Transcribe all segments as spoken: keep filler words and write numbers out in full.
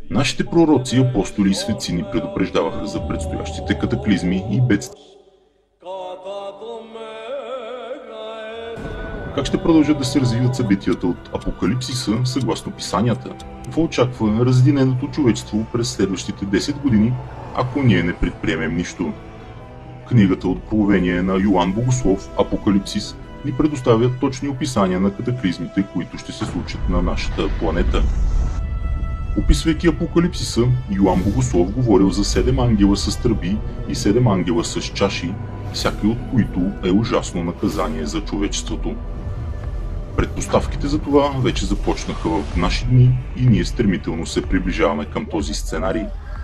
Нашите пророци, апостоли и светци ни предупреждаваха за предстоящите катаклизми и бедствия. Как ще продължат да се развиват събитията от Апокалипсиса съгласно писанията? Какво очаква разединеното човечество през следващите десет години, ако ние не предприемем нищо? Книгата от Откровение на Йоан Богослов, Апокалипсис, ни предоставя точни описания на катаклизмите, които ще се случат на нашата планета. Описвайки Апокалипсиса, Йоан Богослов говорил за седем ангела с тръби и седем ангела с чаши, всяки от които е ужасно наказание за човечеството. Предпоставките за това вече започнаха в наши дни и ние стремително се приближаваме към този сценарий.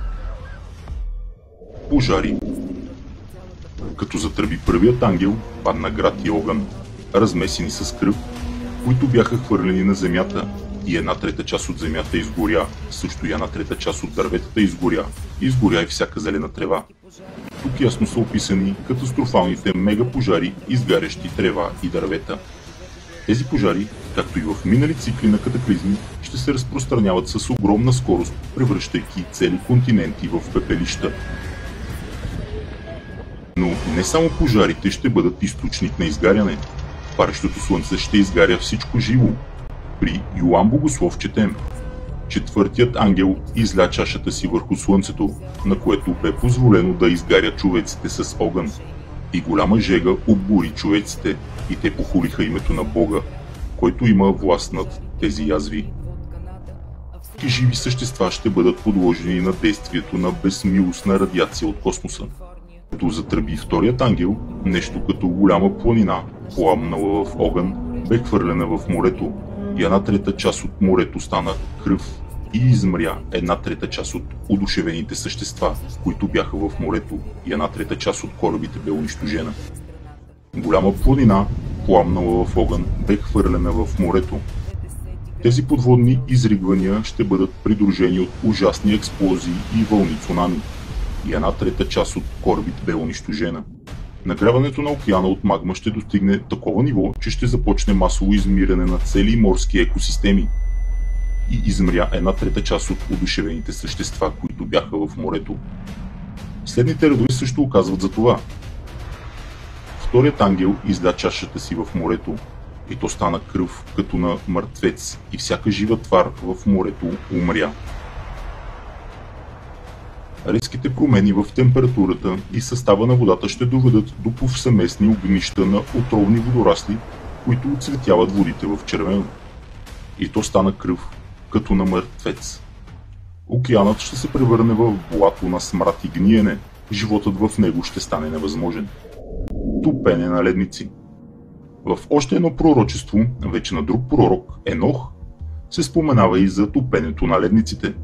Пожари. Като затръби първият ангел, падна град и огън, размесени с кръв, които бяха хвърлени на земята, и една трета част от земята изгоря, също и една трета част от дърветата изгоря, изгоря и всяка зелена трева. Тук ясно са описани катастрофалните мегапожари, изгарящи трева и дървета. Тези пожари, както и в минали цикли на катаклизми, ще се разпространяват с огромна скорост, превръщайки цели континенти в пепелища. Но не само пожарите ще бъдат източник на изгаряне. Парещото слънце ще изгаря всичко живо. При Йоан Богослов четем: четвъртият ангел изля чашата си върху слънцето, на което бе позволено да изгаря човеците с огън. И голяма жега обури човеците, и те похулиха името на Бога, който има власт над тези язви. И живи същества ще бъдат подложени на действието на безмилостна радиация от космоса. Като затръби вторият ангел, нещо като голяма планина, пламнала в огън, бе хвърлена в морето, и една трета част от морето стана кръв и измря една трета част от удушевените същества, които бяха в морето, и една трета част от корабите бе унищожена. Голяма планина, пламнала в огън, бе хвърлена в морето. Тези подводни изригвания ще бъдат придружени от ужасни експлозии и вълни цунами, и една трета част от корабите бе унищожена. Нагряването на океана от магма ще достигне такова ниво, че ще започне масово измиране на цели морски екосистеми и измря една трета част от одушевените същества, които бяха в морето. Следните редове също оказват за това. Вторият ангел изля чашата си в морето, и то стана кръв като на мъртвец, и всяка жива твар в морето умря. Резките промени в температурата и състава на водата ще доведат до повсеместни огнища на отровни водорасли, които оцветяват водите в червено. И то стана кръв, като на мъртвец. Океанът ще се превърне в блато на смрад и гниене, животът в него ще стане невъзможен. Топене на ледници. В още едно пророчество, вече на друг пророк, Енох, се споменава и за топенето на ледниците.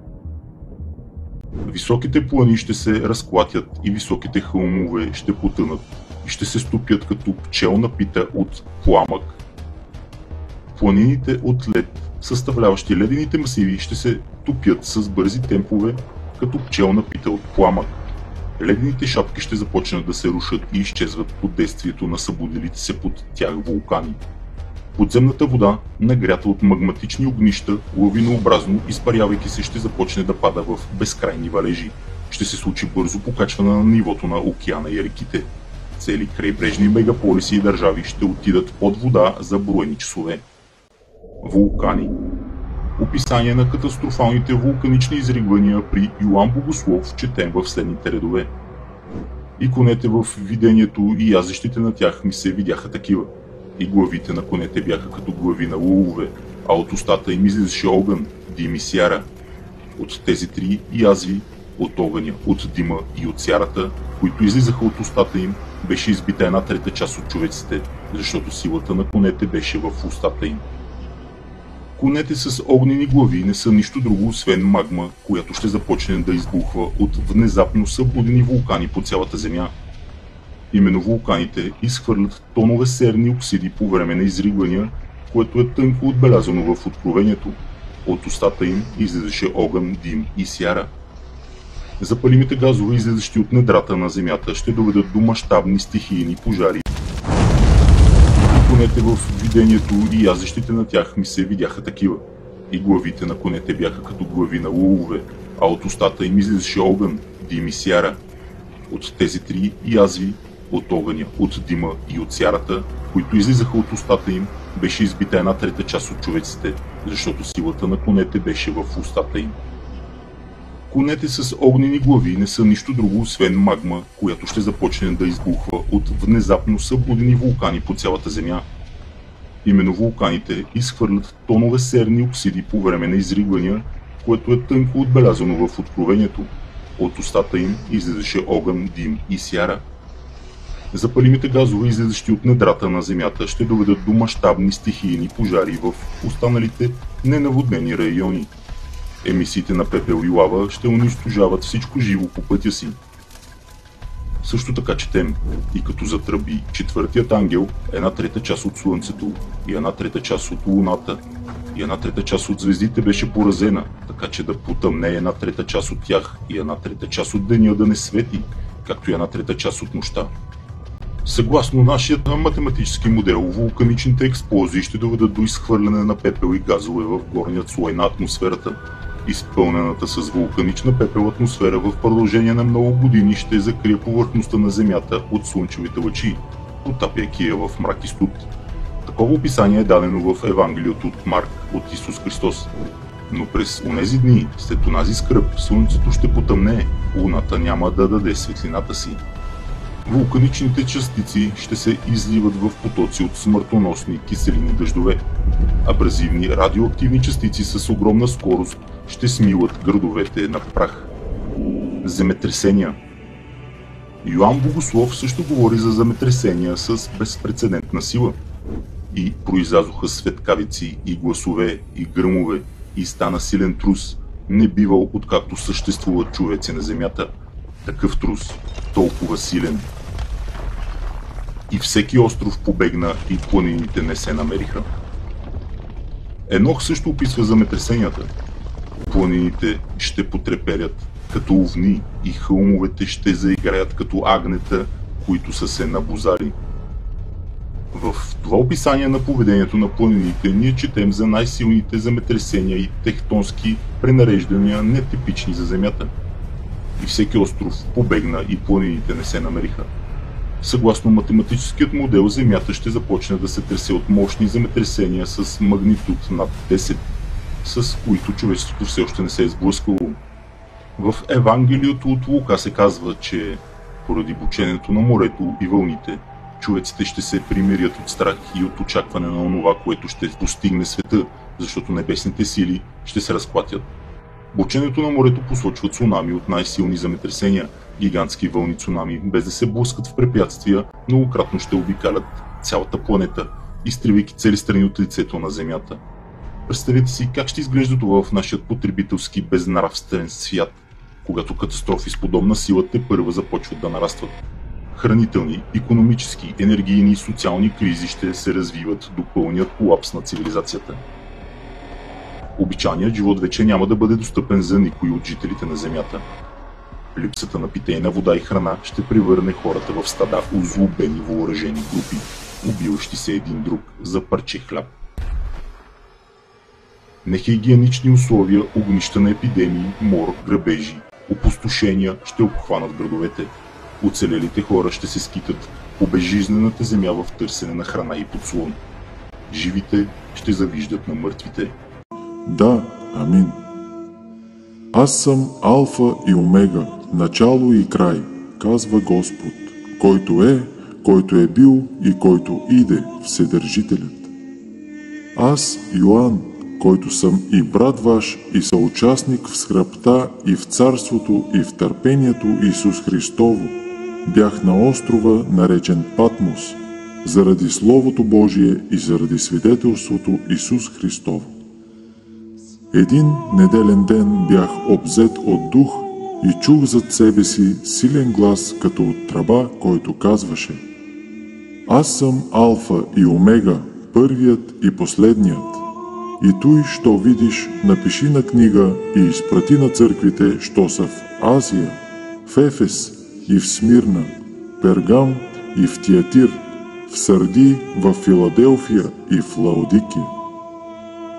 Високите плани ще се разклатят и високите хълмове ще потънат и ще се стопят като пчел напита от пламък. Планините от лед, съставляващи ледените масиви, ще се топят с бързи темпове като пчел напита от пламък. Ледените шапки ще започнат да се рушат и изчезват под действието на събудилите се под тях вулкани. Подземната вода, нагрята от магматични огнища, лавинообразно изпарявайки се, ще започне да пада в безкрайни валежи. Ще се случи бързо покачване на нивото на океана и реките. Цели крайбрежни мегаполиси и държави ще отидат под вода за броени часове. Вулкани. Описание на катастрофалните вулканични изригвания при Йоан Богослов четем в следните редове. И конете в видението и язещите на тях ми се видяха такива. И главите на конете бяха като глави на лъвове, а от устата им излизаше огън, дим и сяра. От тези три язви, от огъня, от дима и от сярата, които излизаха от устата им, беше избита една трета част от човеците, защото силата на конете беше в устата им. Конете с огнени глави не са нищо друго, освен магма, която ще започне да избухва от внезапно събудени вулкани по цялата земя. Именно вулканите изхвърлят тонове серни оксиди по време на изригвания, което е тънко отбелязано в Откровението. От устата им излизаше огън, дим и сяра. Запалимите газове, излизащи от недрата на земята, ще доведат до мащабни стихийни пожари. Конете в видението и язещите на тях ми се видяха такива. и главите на конете бяха като глави на лъвове, а от устата им излизаше огън, дим и сяра. От тези три язви, от огъня, от дима и от сярата, които излизаха от устата им, беше избита една трета част от човеците, защото силата на конете беше в устата им. Конете с огнени глави не са нищо друго, освен магма, която ще започне да избухва от внезапно събудени вулкани по цялата земя. Именно вулканите изхвърлят тонове серни оксиди по време на изригвания, което е тънко отбелязано в Откровението. От устата им излизаше огън, дим и сяра. Запалимите газове, излизащи от недрата на земята, ще доведат до мащабни стихийни пожари в останалите ненаводнени райони. Емисиите на пепел и лава ще унищожават всичко живо по пътя си. Също така четем: и като затръби четвъртият ангел, една трета част от слънцето и една трета част от луната и една трета част от звездите беше поразена, така че да потъмне една трета част от тях и една трета част от деня да не свети, както и една трета част от нощта. Съгласно нашия математически модел, вулканичните експлозии ще доведат до изхвърляне на пепел и газове в горният слой на атмосферата. Изпълнената с вулканична пепел атмосфера в продължение на много години ще закрие повърхността на Земята от слънчевите лъчи, потапяйки я в мрак и студ. Такова описание е дадено в Евангелието от Марк от Исус Христос. Но през онези дни, след онази скръб, слънцето ще потъмне, луната няма да даде светлината си. Вулканичните частици ще се изливат в потоци от смъртоносни киселини дъждове. Абразивни радиоактивни частици с огромна скорост ще смиват градовете на прах. Земетресения. Йоан Богослов също говори за земетресения с безпрецедентна сила. И произлязоха светкавици и гласове и гръмове и стана силен трус, не бивал откакто съществуват човеци на земята. Такъв трус, толкова силен. И всеки остров побегна и планините не се намериха. Енох също описва земетресенията. Планините ще потреперят като овни и хълмовете ще заиграят като агнета, които са се набозали. В това описание на поведението на планините ние четем за най-силните земетресения и тектонски пренареждания, нетипични за Земята. И всеки остров побегна и планините не се намериха. Съгласно математическият модел, Земята ще започне да се тресе от мощни земетресения с магнитуд над десет, с които човечеството все още не се е сблъскало. В Евангелието от Лука се казва, че поради бученето на морето и вълните, човеците ще се примирят от страх и от очакване на онова, което ще постигне света, защото небесните сили ще се разклатят. Бученето на морето посочва цунами от най-силни земетресения. Гигантски вълни цунами, без да се блъскат в препятствия, многократно ще обикалят цялата планета, изтривайки цели страни от лицето на Земята. Представете си как ще изглежда това в нашия потребителски безнравствен свят, когато катастрофи с подобна сила тепърва започват да нарастват. Хранителни, икономически, енергийни и социални кризи ще се развиват до пълният колапс на цивилизацията. Обичайният живот вече няма да бъде достъпен за никой от жителите на Земята. Липсата на питейна вода и храна ще превърне хората в стада озлобени въоръжени групи, убиващи се един друг за парче хляб. Нехигиенични условия, огнища на епидемии, мор, грабежи, опустошения ще обхванат градовете. Оцелелите хора ще се скитат по безжизнената земя в търсене на храна и подслон. Живите ще завиждат на мъртвите. Да, амин. Аз съм Алфа и Омега, начало и край, казва Господ, който е, който е бил и който иде, Вседържителят. Аз, Йоан, който съм и брат ваш и съучастник в скръбта и в царството и в търпението Исус Христово, бях на острова, наречен Патмос, заради Словото Божие и заради свидетелството Исус Христово. Един неделен ден бях обзет от дух и чух зад себе си силен глас като от тръба, който казваше: Аз съм Алфа и Омега, първият и последният. И той, що видиш, напиши на книга и изпрати на църквите, що са в Азия, в Ефес и в Смирна, Пергам и в Тиатир, в Сърди, в Филаделфия и в Лаодикия.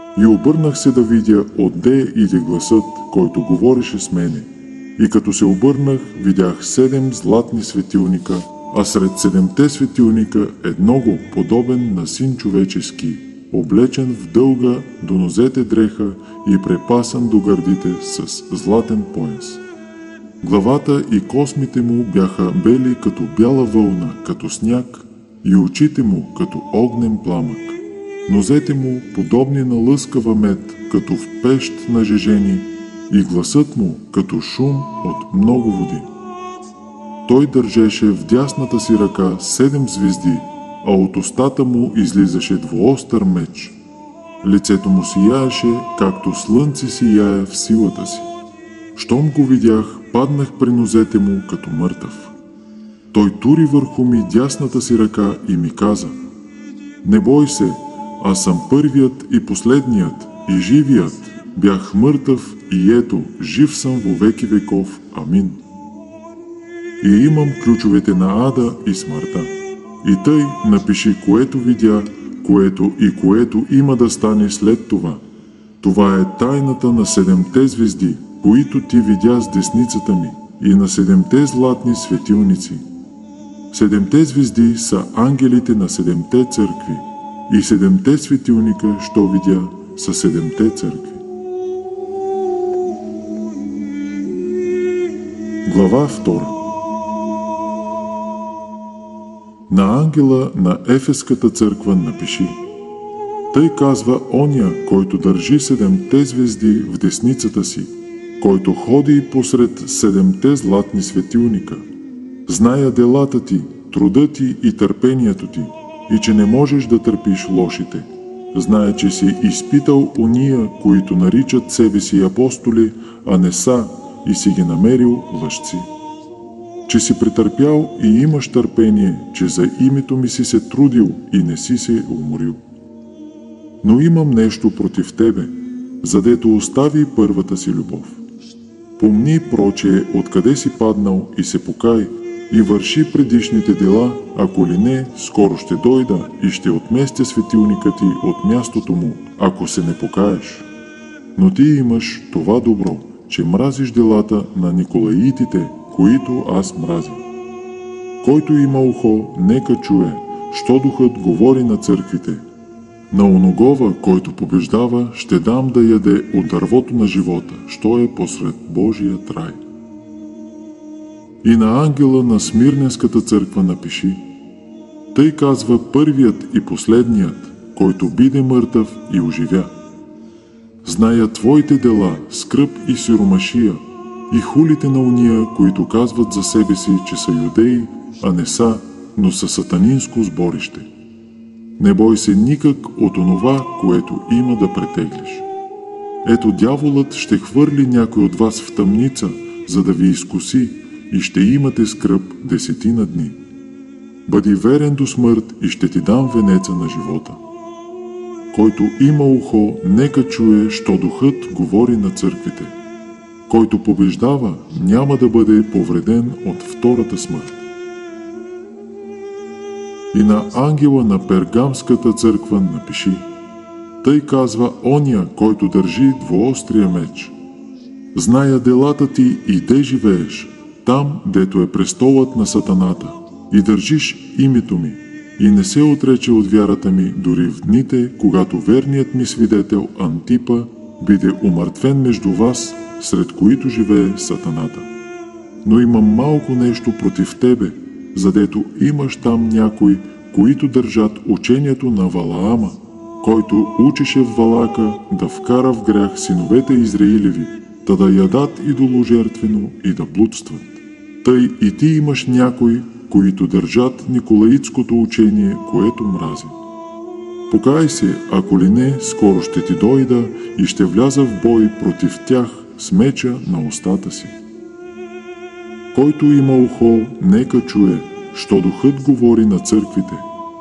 И обърнах се да видя отде иде гласът, който говореше с мене. И като се обърнах, видях седем златни светилника, а сред седемте светилника едного подобен на син човечески, облечен в дълга до нозете дреха и препасан до гърдите с златен пояс. Главата и космите му бяха бели като бяла вълна, като сняг, и очите му като огнен пламък. Нозете му подобни на лъскава мед, като в пещ нажежени, и гласът му като шум от много води. Той държеше в дясната си ръка седем звезди, а от устата му излизаше двуостър меч. Лицето му сияеше, както слънце сияе в силата си. Щом го видях, паднах при нозете му като мъртъв. Той тури върху ми дясната си ръка и ми каза: „Не бой се, аз съм първият и последният и живият. Бях мъртъв и ето, жив съм во веки веков. Амин. И имам ключовете на ада и смъртта. И тъй напиши което видя, което и което има да стане след това. Това е тайната на седемте звезди, които ти видя с десницата ми, и на седемте златни светилници. Седемте звезди са ангелите на седемте църкви, и седемте светилника, що видя, са седемте църкви.“ Глава втора. На ангела на Ефеската църква напиши: „Тъй казва оня, който държи седемте звезди в десницата си, който ходи посред седемте златни светилника. Зная делата ти, труда ти и търпението ти, и че не можеш да търпиш лошите. Знае, че си изпитал уния, които наричат себе си апостоли, а не са, и си ги намерил лъжци. Че си претърпял и имаш търпение, че за името ми си се трудил и не си се уморил. Но имам нещо против тебе, задето остави първата си любов. Помни, прочее, откъде си паднал и се покай, и върши предишните дела, ако ли не, скоро ще дойда и ще отместя светилника ти от мястото му, ако се не покаеш. Но ти имаш това добро, че мразиш делата на николаитите, които аз мразя. Който има ухо, нека чуе, що духът говори на църквите. На оногова, който побеждава, ще дам да яде от дървото на живота, що е посред Божият рай. И на ангела на Смирненската църква напиши: „Тъй казва първият и последният, който биде мъртъв и оживя. Зная твоите дела, скръб и сиромашия, и хулите на уния, които казват за себе си, че са юдеи, а не са, но са сатанинско сборище. Не бой се никак от онова, което има да претеглиш. Ето дяволът ще хвърли някой от вас в тъмница, за да ви изкуси, и ще имате скръб десетина дни. Бъди верен до смърт и ще ти дам венеца на живота. Който има ухо, нека чуе, що духът говори на църквите. Който побеждава, няма да бъде повреден от втората смърт.“ И на ангела на Пергамската църква напиши: „Тъй казва оня, който държи двуострия меч. Зная делата ти и де живееш, там, дето е престолът на сатаната, и държиш името ми, и не се отрече от вярата ми дори в дните, когато верният ми свидетел Антипа биде умъртвен между вас, сред които живее сатаната. Но имам малко нещо против тебе, задето имаш там някои, които държат учението на Валаама, който учеше в Валака да вкара в грях синовете Израилеви, та да ядат идоложертвено и да блудстват. Тъй и ти имаш някои, които държат николаитското учение, което мрази. Покай се, ако ли не, скоро ще ти дойда и ще вляза в бой против тях с меча на устата си. Който има ухо, нека чуе, що духът говори на църквите.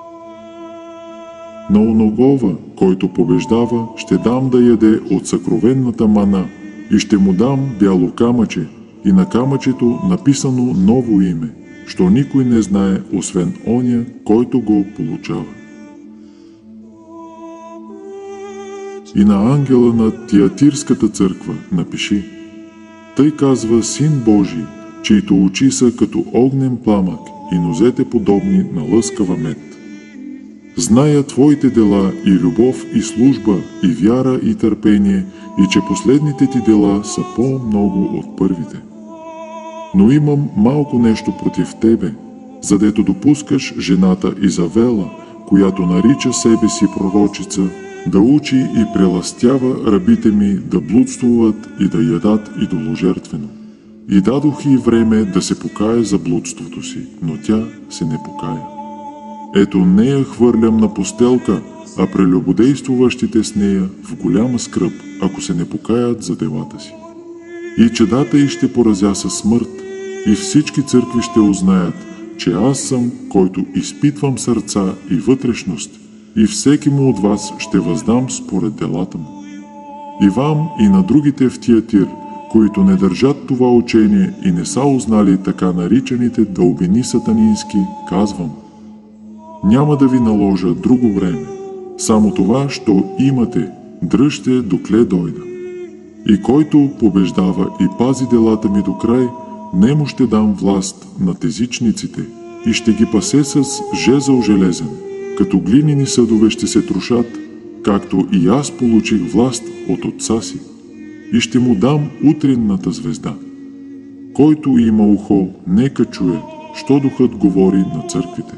На оногова, който побеждава, ще дам да яде от съкровенната мана и ще му дам бяло камъче и на камъчето написано ново име, що никой не знае, освен оня, който го получава.“ И на ангела на Тиатирската църква напиши: Тъй казва Син Божий, чието очи са като огнен пламък и нозете подобни на лъскава мед. Зная твоите дела и любов и служба и вяра и търпение, и че последните ти дела са по-много от първите. Но имам малко нещо против тебе, задето допускаш жената Изавела, която нарича себе си пророчица, да учи и преластява рабите ми да блудствуват и да ядат идоложертвено. И дадох и време да се покая за блудството си, но тя се не покая. Ето нея хвърлям на постелка, а прелюбодействуващите с нея в голяма скръб, ако се не покаят за делата си. И чедата й ще поразя със смърт, и всички църкви ще узнаят, че аз съм, който изпитвам сърца и вътрешност, и всеки му от вас ще въздам според делата му. И вам, и на другите в Тиатир, които не държат това учение и не са узнали така наричаните дълбини сатанински, казвам: няма да ви наложа друго време, само това, що имате, дръжте докле дойда. И който побеждава и пази делата ми до край, нему ще дам власт над езичниците и ще ги пасе с жезъл железен, като глинени съдове ще се трошат, както и аз получих власт от отца си, и ще му дам утринната звезда. Който има ухо, нека чуе, що духът говори на църквите.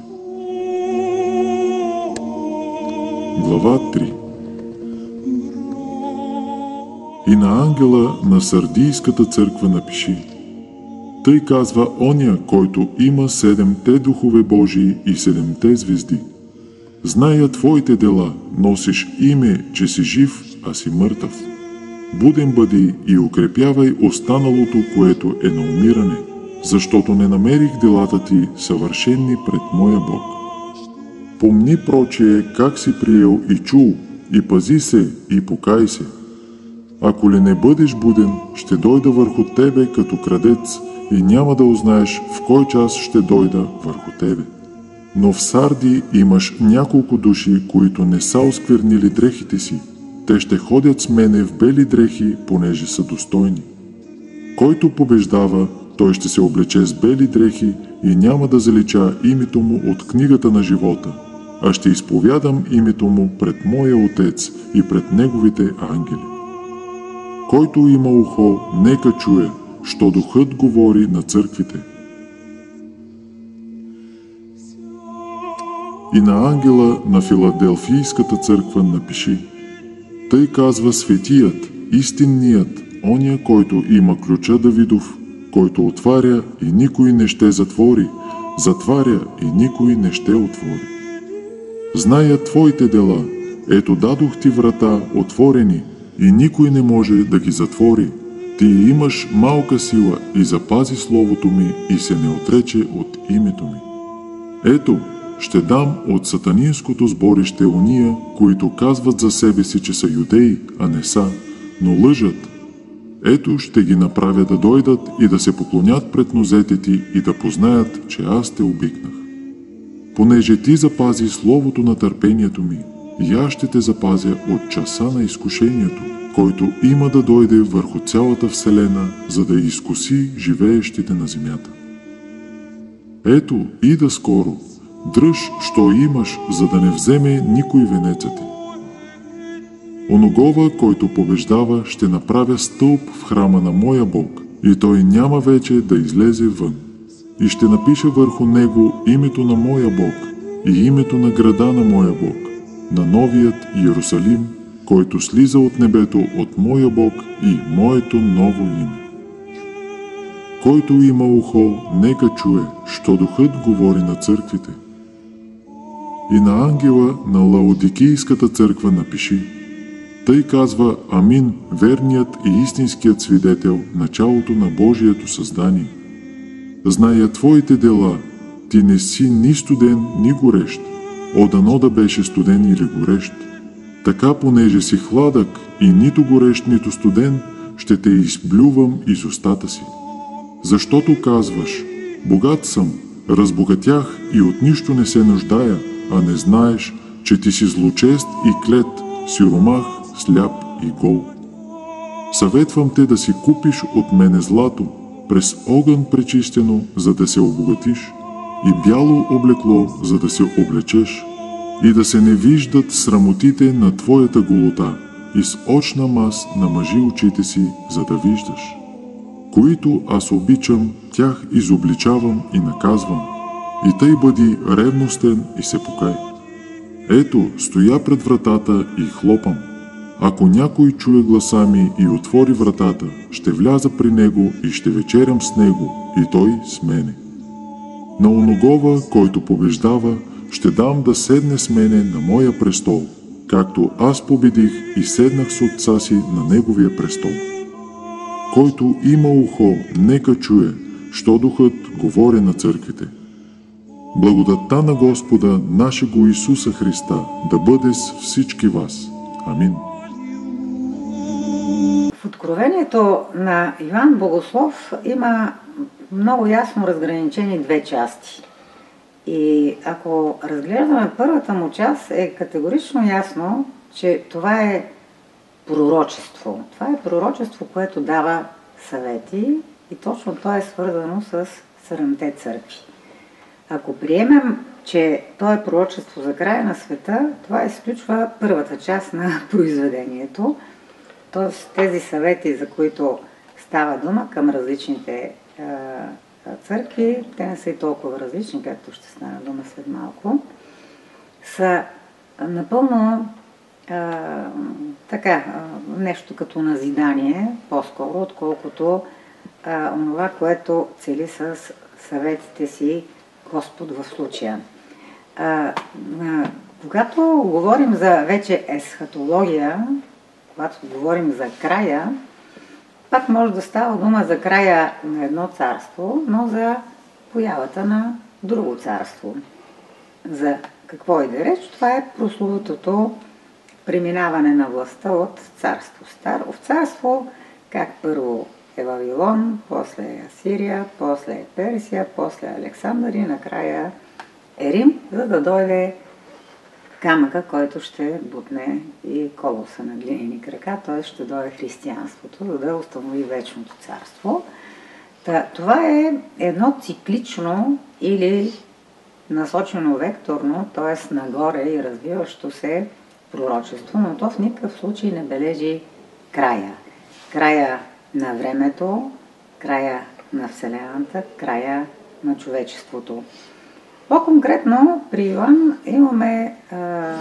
Глава три. И на ангела на Сардийската църква напиши: Тъй казва оня, който има седемте духове Божии и седемте звезди. Зная твоите дела, носиш име, че си жив, а си мъртъв. Буден бъди и укрепявай останалото, което е на умиране, защото не намерих делата ти съвършени пред моя Бог. Помни прочее как си приел и чул, и пази се, и покай се. Ако ли не бъдеш буден, ще дойда върху тебе като крадец и няма да узнаеш в кой час ще дойда върху тебе. Но в Сарди имаш няколко души, които не са осквернили дрехите си. Те ще ходят с мене в бели дрехи, понеже са достойни. Който побеждава, той ще се облече с бели дрехи и няма да залича името му от книгата на живота, а ще изповядам името му пред моя Отец и пред неговите ангели. Който има ухо, нека чуе, що духът говори на църквите. И на ангела на Филаделфийската църква напиши: Тъй казва светият, истинният, оня, който има ключа Давидов, който отваря и никой не ще затвори, затваря и никой не ще отвори. Зная твоите дела, ето дадох ти врата отворени и никой не може да ги затвори. Ти имаш малка сила и запази словото ми и се не отрече от името ми. Ето, ще дам от сатанинското сборище уния, които казват за себе си, че са юдеи, а не са, но лъжат. Ето ще ги направя да дойдат и да се поклонят пред нозете ти и да познаят, че аз те обикнах. Понеже ти запази словото на търпението ми, и аз ще те запазя от часа на изкушението, който има да дойде върху цялата вселена, за да изкуси живеещите на земята. Ето, ида скоро, дръж, що имаш, за да не вземе никой венеца ти. Оногова, който побеждава, ще направя стълб в храма на моя Бог, и той няма вече да излезе вън. И ще напиша върху него името на моя Бог и името на града на моя Бог, на новият Иерусалим, който слиза от небето от моя Бог и моето ново име. Който има ухо, нека чуе, що духът говори на църквите. И на ангела на Лаодикийската църква напиши: Тъй казва Амин, верният и истинският свидетел, началото на Божието създание. Зная твоите дела, ти не си ни студен, ни горещ. О, дано да беше студен или горещ. Така, понеже си хладък и нито горещ, нито студен, ще те изблювам из устата си. Защото казваш: богат съм, разбогатях и от нищо не се нуждая, а не знаеш, че ти си злочест и клет, сиромах сляп и гол. Съветвам те да си купиш от мене злато, през огън пречистено, за да се обогатиш, и бяло облекло, за да се облечеш, и да се не виждат срамотите на твоята голота, и с очна маз намажи очите си, за да виждаш. Които аз обичам, тях изобличавам и наказвам, и тъй бъди ревностен и се покай. Ето, стоя пред вратата и хлопам. Ако някой чуе гласа ми и отвори вратата, ще вляза при него и ще вечерям с него, и той с мене. На оногова, който побеждава, ще дам да седне с мене на моя престол, както аз победих и седнах с отца си на неговия престол. Който има ухо, нека чуе, що Духът говори на църквите. Благодатта на Господа, нашего Исуса Христа, да бъде с всички вас. Амин. В Откровението на Йоан Богослов има много ясно разграничени две части. И ако разглеждаме първата му част, е категорично ясно, че това е пророчество. Това е пророчество, което дава съвети и точно то е свързано с седемте църкви. Ако приемем, че то е пророчество за края на света, това изключва първата част на произведението, т.е. тези съвети, за които става дума към различните е, църкви, те не са и толкова различни, както ще стане дума след малко, са напълно е, така, нещо като назидание, по-скоро, отколкото е, онова, което цели с съветите си Господ в случая. А, а, когато говорим за вече есхатология, когато говорим за края, пак може да става дума за края на едно царство, но за появата на друго царство. За какво и да реч? Това е прословутото преминаване на властта от царство старо в царство, как първо е Вавилон, после е Асирия, после е Персия, после е Александър и накрая е Рим, за да дойде камъка, който ще бутне и колоса на глинени крака, т.е. ще дойде християнството, за да установи вечното царство. Та, това е едно циклично или насочено векторно, т.е. нагоре и развиващо се пророчество, но то в никакъв случай не бележи края. Края на времето, края на Вселената, края на човечеството. По-конкретно при Йоан имаме а,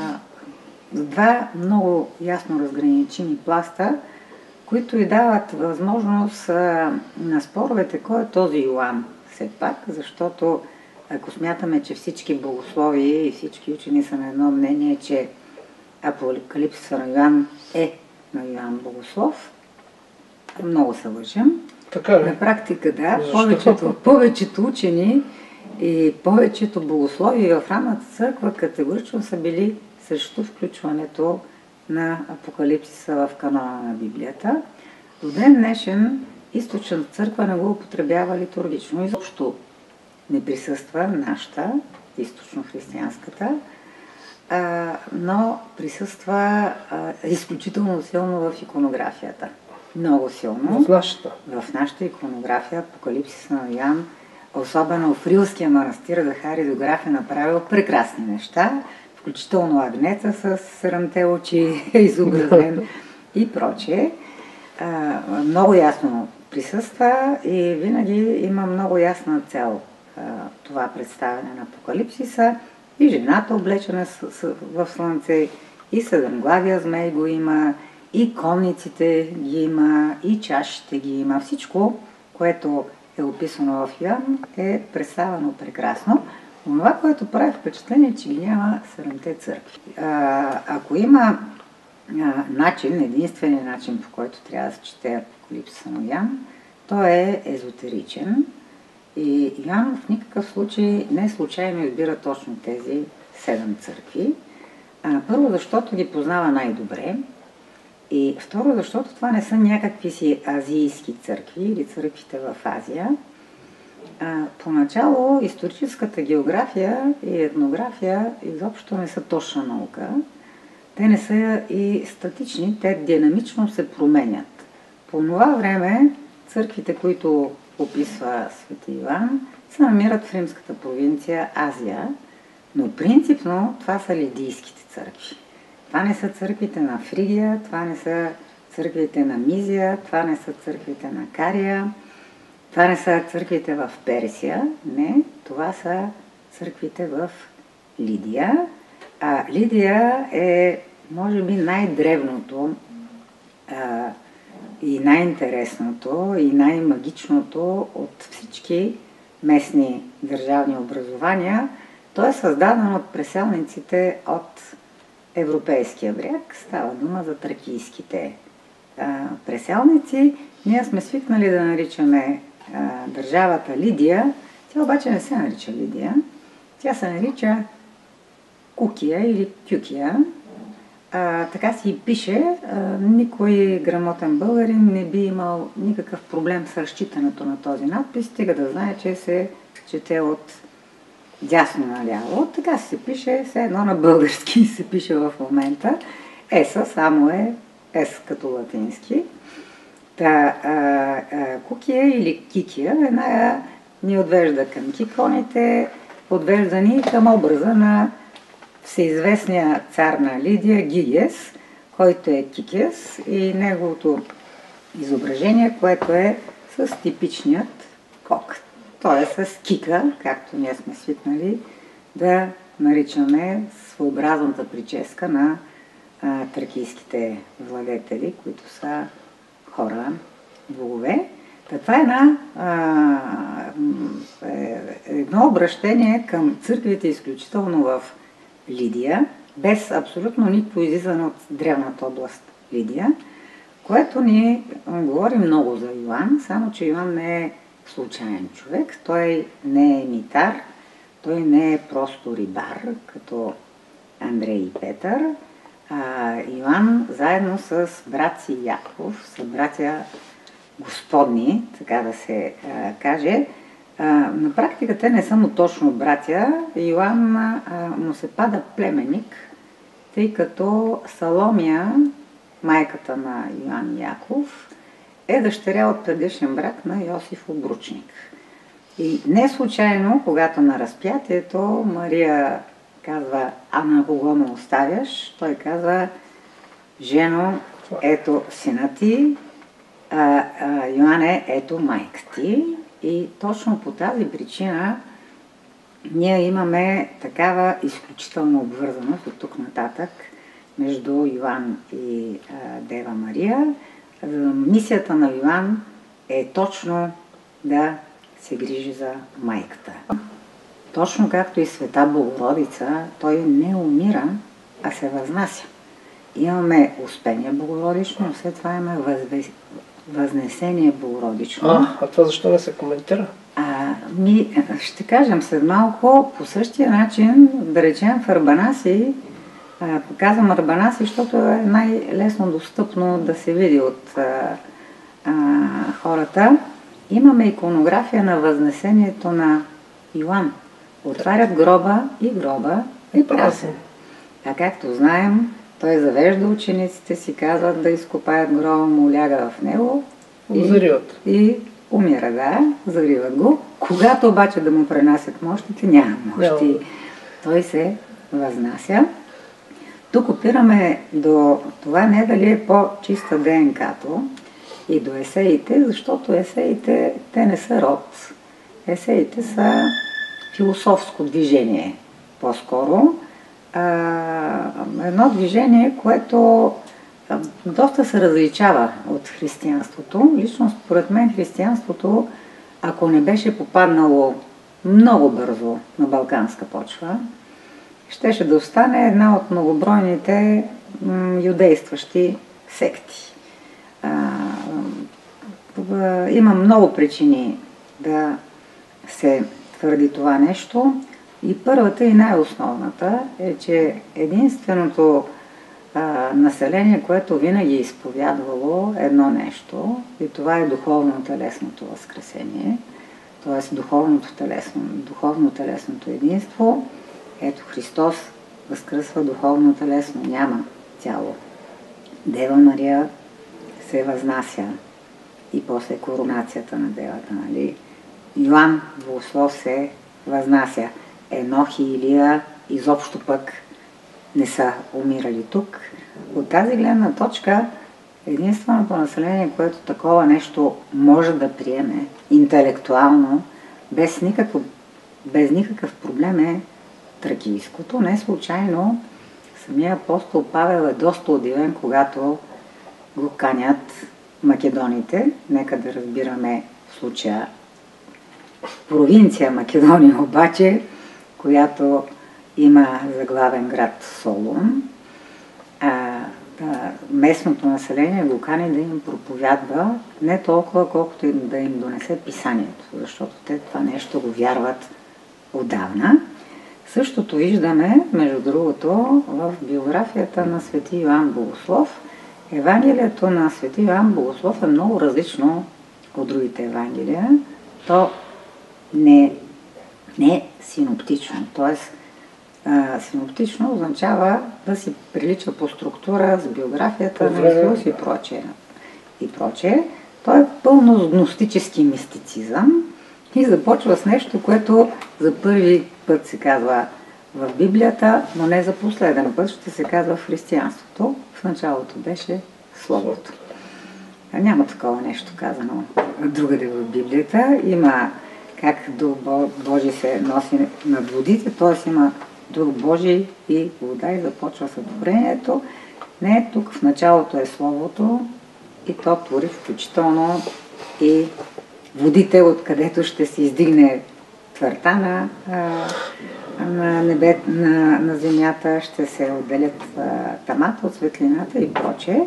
два много ясно разграничими пласта, които и дават възможност а, на споровете кой е този Йоан все пак, защото ако смятаме, че всички богослови и всички учени са на едно мнение, че Апокалипсиса на Йоан е на Йоан Богослов, много се лъжим. Така ли? На практика да, повечето, повечето учени и повечето богослови в ранната църква категорично са били срещу включването на Апокалипсиса в канона на Библията. До ден днешен източната църква не го употребява литургично. Изобщо не присъства нашата, източно-християнската, а, но присъства а, изключително силно в иконографията. Много силно. В нашата. В нашата иконография Апокалипсиса на Йоан, особено в Рилския манастир, Захари Дограф е направил прекрасни неща, включително агнеца с седемте очи е изобразен и прочее. А, много ясно присъства и винаги има много ясна цел а, това представяне на Апокалипсиса. И жената облечена с, с, в слънце, и седемглавия змей го има, и конниците ги има, и чашите ги има. Всичко, което е описано в Йоан, е представено прекрасно. Това, което прави впечатление, че ги няма седемте църкви. А, ако има а, начин, единственият начин, по който трябва да се чете Апокалипсиса на Йоан, то е езотеричен. И Йоан в никакъв случай не случайно избира точно тези седем църкви. А, първо, защото ги познава най-добре. И второ, защото това не са някакви си азийски църкви или църквите в Азия. А, поначало историческата география и етнография изобщо не са точна наука. те не са и статични, те динамично се променят. По това време църквите, които описва свети Йоан, се намират в римската провинция Азия, но принципно това са лидийските църкви. Това не са църквите на Фригия, това не са църквите на Мизия, това не са църквите на Кария, това не са църквите в Персия, не, това са църквите в Лидия. А Лидия е, може би, най-древното а, и най-интересното и най-магичното от всички местни държавни образования. То е създадено от преселниците от Европейския бряг. Става дума за тракийските а, преселници. Ние сме свикнали да наричаме а, държавата Лидия. Тя обаче не се нарича Лидия. Тя се нарича Кукия или Кюкия. А, така си и пише. А, никой грамотен българин не би имал никакъв проблем с разчитането на този надпис, стига да знае, че се чете от дясно наляво. Така се пише, все едно на български се пише в момента. Еса само е С като латински. Та, а, а, Кукия или Кикия една ни отвежда към киконите, отвежда ни към образа на всеизвестния цар на Лидия Гигес, който е Кикес, и неговото изображение, което е с типичният кок. Той е с кика, както ние сме свикнали да наричаме своеобразната прическа на а, тракийските владетели, които са хора, богове. Та това е една, а, е, едно обращение към църквите, изключително в Лидия, без абсолютно никакво излизане от древната област Лидия, което ни говори много за Йоан, само че Йоан не е случайен човек, той не е митар, той не е просто рибар, като Андрей и Петър. А, Йоан заедно с брат си Яков, са братя господни, така да се а, каже. А, на практика те не са му точно братя. Йоан а, му се пада племенник, тъй като Саломия, майката на Йоан Яков, е дъщеря от предишен брак на Йосиф Обручник. И не случайно, когато на разпятието Мария казва: а на кого ме оставяш? Той казва: жено, ето сина ти, а, а, Йоанне, ето майка ти. И точно по тази причина ние имаме такава изключителна обвързаност от тук нататък между Йоан и а, Дева Мария. Мисията на Йоан е точно да се грижи за майката. Точно както и Света Богородица, той не умира, а се възнася. Имаме Успение Богородично, но след това имаме възве... Възнесение Богородично. А, а това защо не се коментира? А, ми, ще кажем след малко, по същия начин, да речем в Арбанаси, а, казвам Арбанаси, защото е най-лесно достъпно да се види от а, а, хората. Имаме иконография на Възнесението на Йоан. Отварят гроба и гроба е празен. А както знаем, той завежда учениците си, казват да изкопаят гроба, му ляга в него и, и умира, да, зариват го. Когато обаче да му пренасят мощите, няма мощи. Yeah. Той се възнася. Тук опираме до това не дали е по-чиста ДНК-то и до есеите, защото есеите, те не са род. Есеите са философско движение, по-скоро. А, едно движение, което а, доста се различава от християнството. Лично според мен християнството, ако не беше попаднало много бързо на балканска почва, щеше да остане една от многобройните м, юдействащи секти. А, има много причини да се твърди това нещо. И първата и най-основната е, че единственото а, население, което винаги е изповядвало едно нещо, и това е духовно-телесното възкресение, т.е. духовното телесно, духовно-телесното единство. Ето Христос възкръсва духовно-телесно. Няма цяло. Дева Мария се възнася и после коронацията на Девата, нали? Йоан Богослов се възнася. Енох и Илия изобщо пък не са умирали тук. От тази гледна точка единственото население, което такова нещо може да приеме интелектуално, без, никакво, без никакъв проблем е тракийското. Не случайно самия апостол Павел е доста удивен, когато го канят македоните. Нека да разбираме в случая провинция Македония обаче, която има за главен град Солун. А, да, местното население го кани да им проповядва не толкова, колкото и да им донесе писанието, защото те това нещо го вярват отдавна. Същото виждаме, между другото, в биографията на свети Йоан Богослов. Евангелието на свети Йоан Богослов е много различно от другите евангелия. То не, не е синоптично, т.е. синоптично означава да си прилича по структура с биографията на Исус и прочее. И прочее. Той е пълно гностически мистицизъм и започва с нещо, което за първи път се казва в Библията, но не за последен път, ще се казва в християнството. В началото беше Словото. Няма такова нещо казано другаде в Библията. Има как Дух Божий се носи над водите, т.е. има Дух Божий и вода и започва сътворението. Не, тук в началото е Словото и то твори включително и водите, откъдето ще се издигне твърта на, на, небе, на, на земята, ще се отделят тамата от светлината и прочее.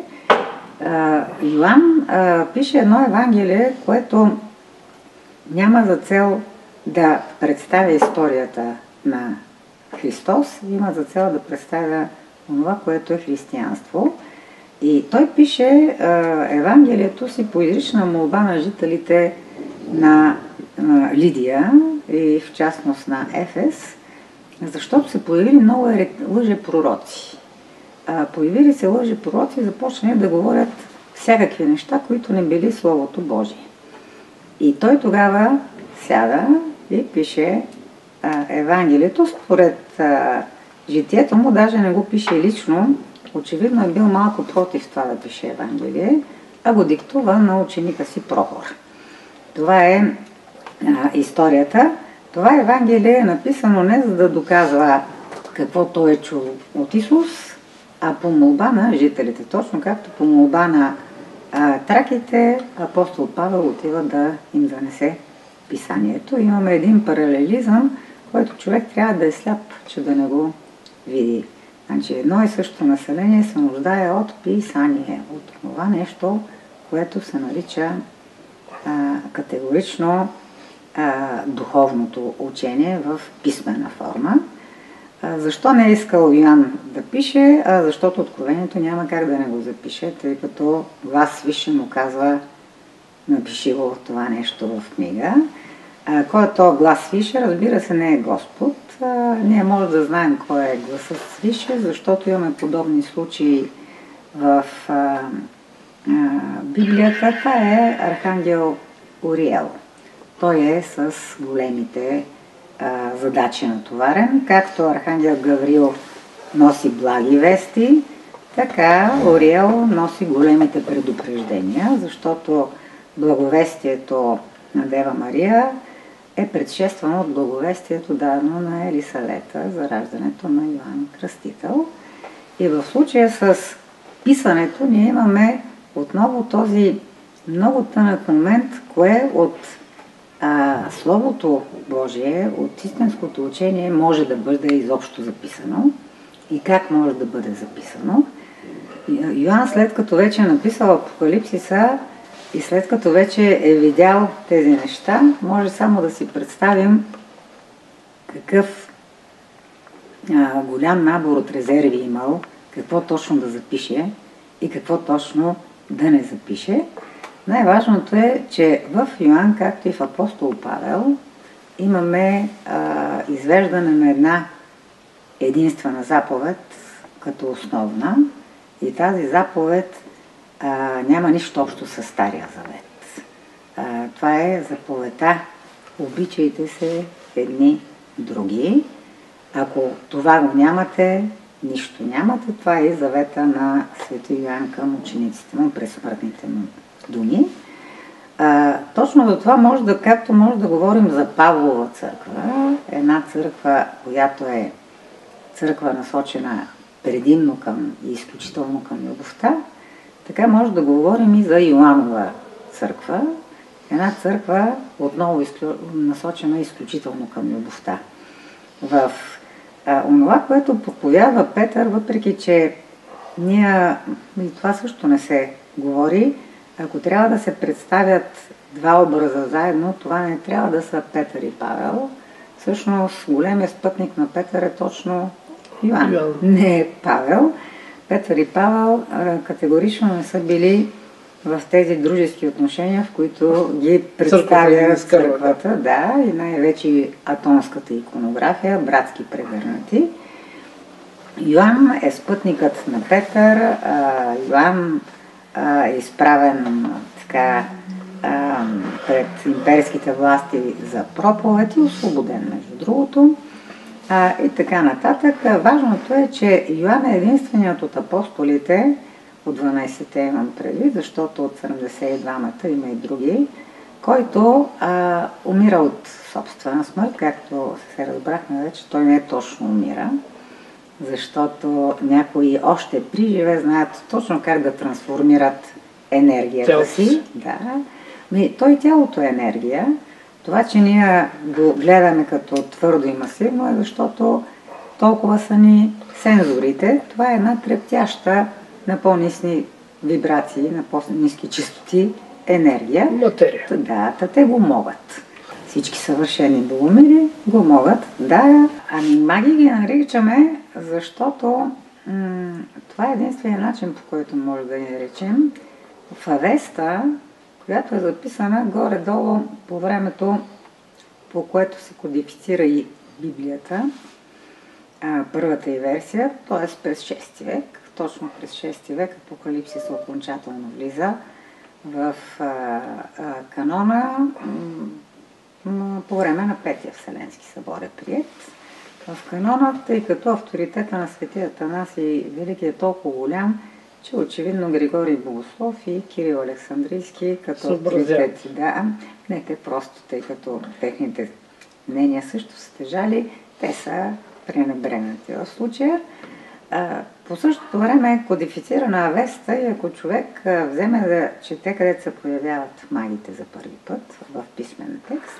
Йоан а, пише едно Евангелие, което няма за цел да представя историята на Христос, има за цел да представя това, което е християнство. И той пише а, Евангелието си по изрична молба на жителите на а, Лидия и в частност на Ефес, защото се появили много лъжепророци. А, появили се лъжепророци и започнали да говорят всякакви неща, които не били Словото Божие. И той тогава сяда и пише а, Евангелието. Според а, житието му, даже не го пише лично, очевидно е бил малко против това да пише Евангелие, а го диктува на ученика си Прохор. Това е а, историята. Това Евангелие е написано не за да доказва какво той е чул от Исус, а по молба на жителите. Точно както по молба на а, траките, апостол Павел отива да им занесе писанието. Имаме един паралелизъм, който човек трябва да е сляп, че да не го види. Значи едно и също население се нуждае от писание, от това нещо, което се нарича а, категорично а, духовното учение в писмена форма. А, защо не е искал Йоан да пише? А, защото откровението няма как да не го запише, тъй като глас висше му казва: напиши го това нещо в книга. А, кой е то глас висше? Разбира се, не е Господ. А, ние може да знаем кой е гласът свише, защото имаме подобни случаи в а, а, Библията. Това е архангел Уриел. Той е с големите а, задачи натоварен. Както архангел Гавриил носи благи вести, така Уриел носи големите предупреждения, защото благовестието на Дева Мария е предшествано от благовестието дадено на Елисавета за раждането на Йоан Кръстител. И в случая с писането ние имаме отново този много тънък момент, кое от а, Словото Божие, от истинското учение може да бъде изобщо записано и как може да бъде записано. Йоан, след като вече е написал Апокалипсиса и след като вече е видял тези неща, може само да си представим какъв а, голям набор от резерви имал, какво точно да запише и какво точно да не запише. Най-важното е, че в Йоан, както и в апостол Павел, имаме а, извеждане на една единствена заповед като основна И тази заповед а, няма нищо общо с Стария завет. А, това е заповедта: обичайте се едни други. Ако това го нямате, нищо нямате. Това е завета на свети Йоан към учениците му през смъртните му думи. А, точно за това може да, както може да говорим за Павлова църква, една църква, която е църква насочена предимно към и изключително към любовта, така може да говорим и за Йоанова църква, една църква отново изклю... насочена изключително към любовта. В а, онова, което проповядва Петър, въпреки че ние, и това също не се говори, ако трябва да се представят два образа заедно, това не трябва да са Петър и Павел. Всъщност големият спътник на Петър е точно Йоан, Йоан. Не е Павел. Петър и Павел а, категорично не са били в тези дружески отношения, в които ги представя църквата, да, и най-вече атонската иконография, братски превърнати. Йоан е спътникът на Петър, а, Йоан а, е изправен така а, пред имперските власти за проповед и освободен, между другото. А, и така нататък. Важното е, че Йоан е единственият от апостолите, от дванайсетте имам предвид, защото от седемдесет и двамата има и други, който а, умира от собствена смърт, както се разбрахме вече, той не е точно умира, защото някои още при живе знаят точно как да трансформират енергията Тяло. си. Да. Ми, той тялото е енергия. Това, че ние го гледаме като твърдо и масивно, е защото толкова са ни сензорите. Това е една трептяща на по-ниски вибрации, на по-ниски чистоти енергия. Материя. Да, та те го могат. Всички съвършени богомили го могат. Да, ами маги ги наричаме, защото м- това е единственият начин, по който може да ги наречем. В Авеста, която е записана горе-долу по времето, по което се кодифицира и Библията, а, първата и версия, т.е. през шести век, точно през шести век Апокалипсис окончателно влиза в а, а, канона м- по време на Петия Вселенски събор е приет. В канона, тъй като авторитета на свети Атанасий Велики е толкова голям, че очевидно Григорий Богослов и Кирил Александрийски като авторитети, да, не те просто, тъй като техните мнения също са тежали, те са пренебрегнати в случая. По същото време е кодифицирана Авеста и ако човек вземе да чете където се появяват магите за първи път в писмен текст,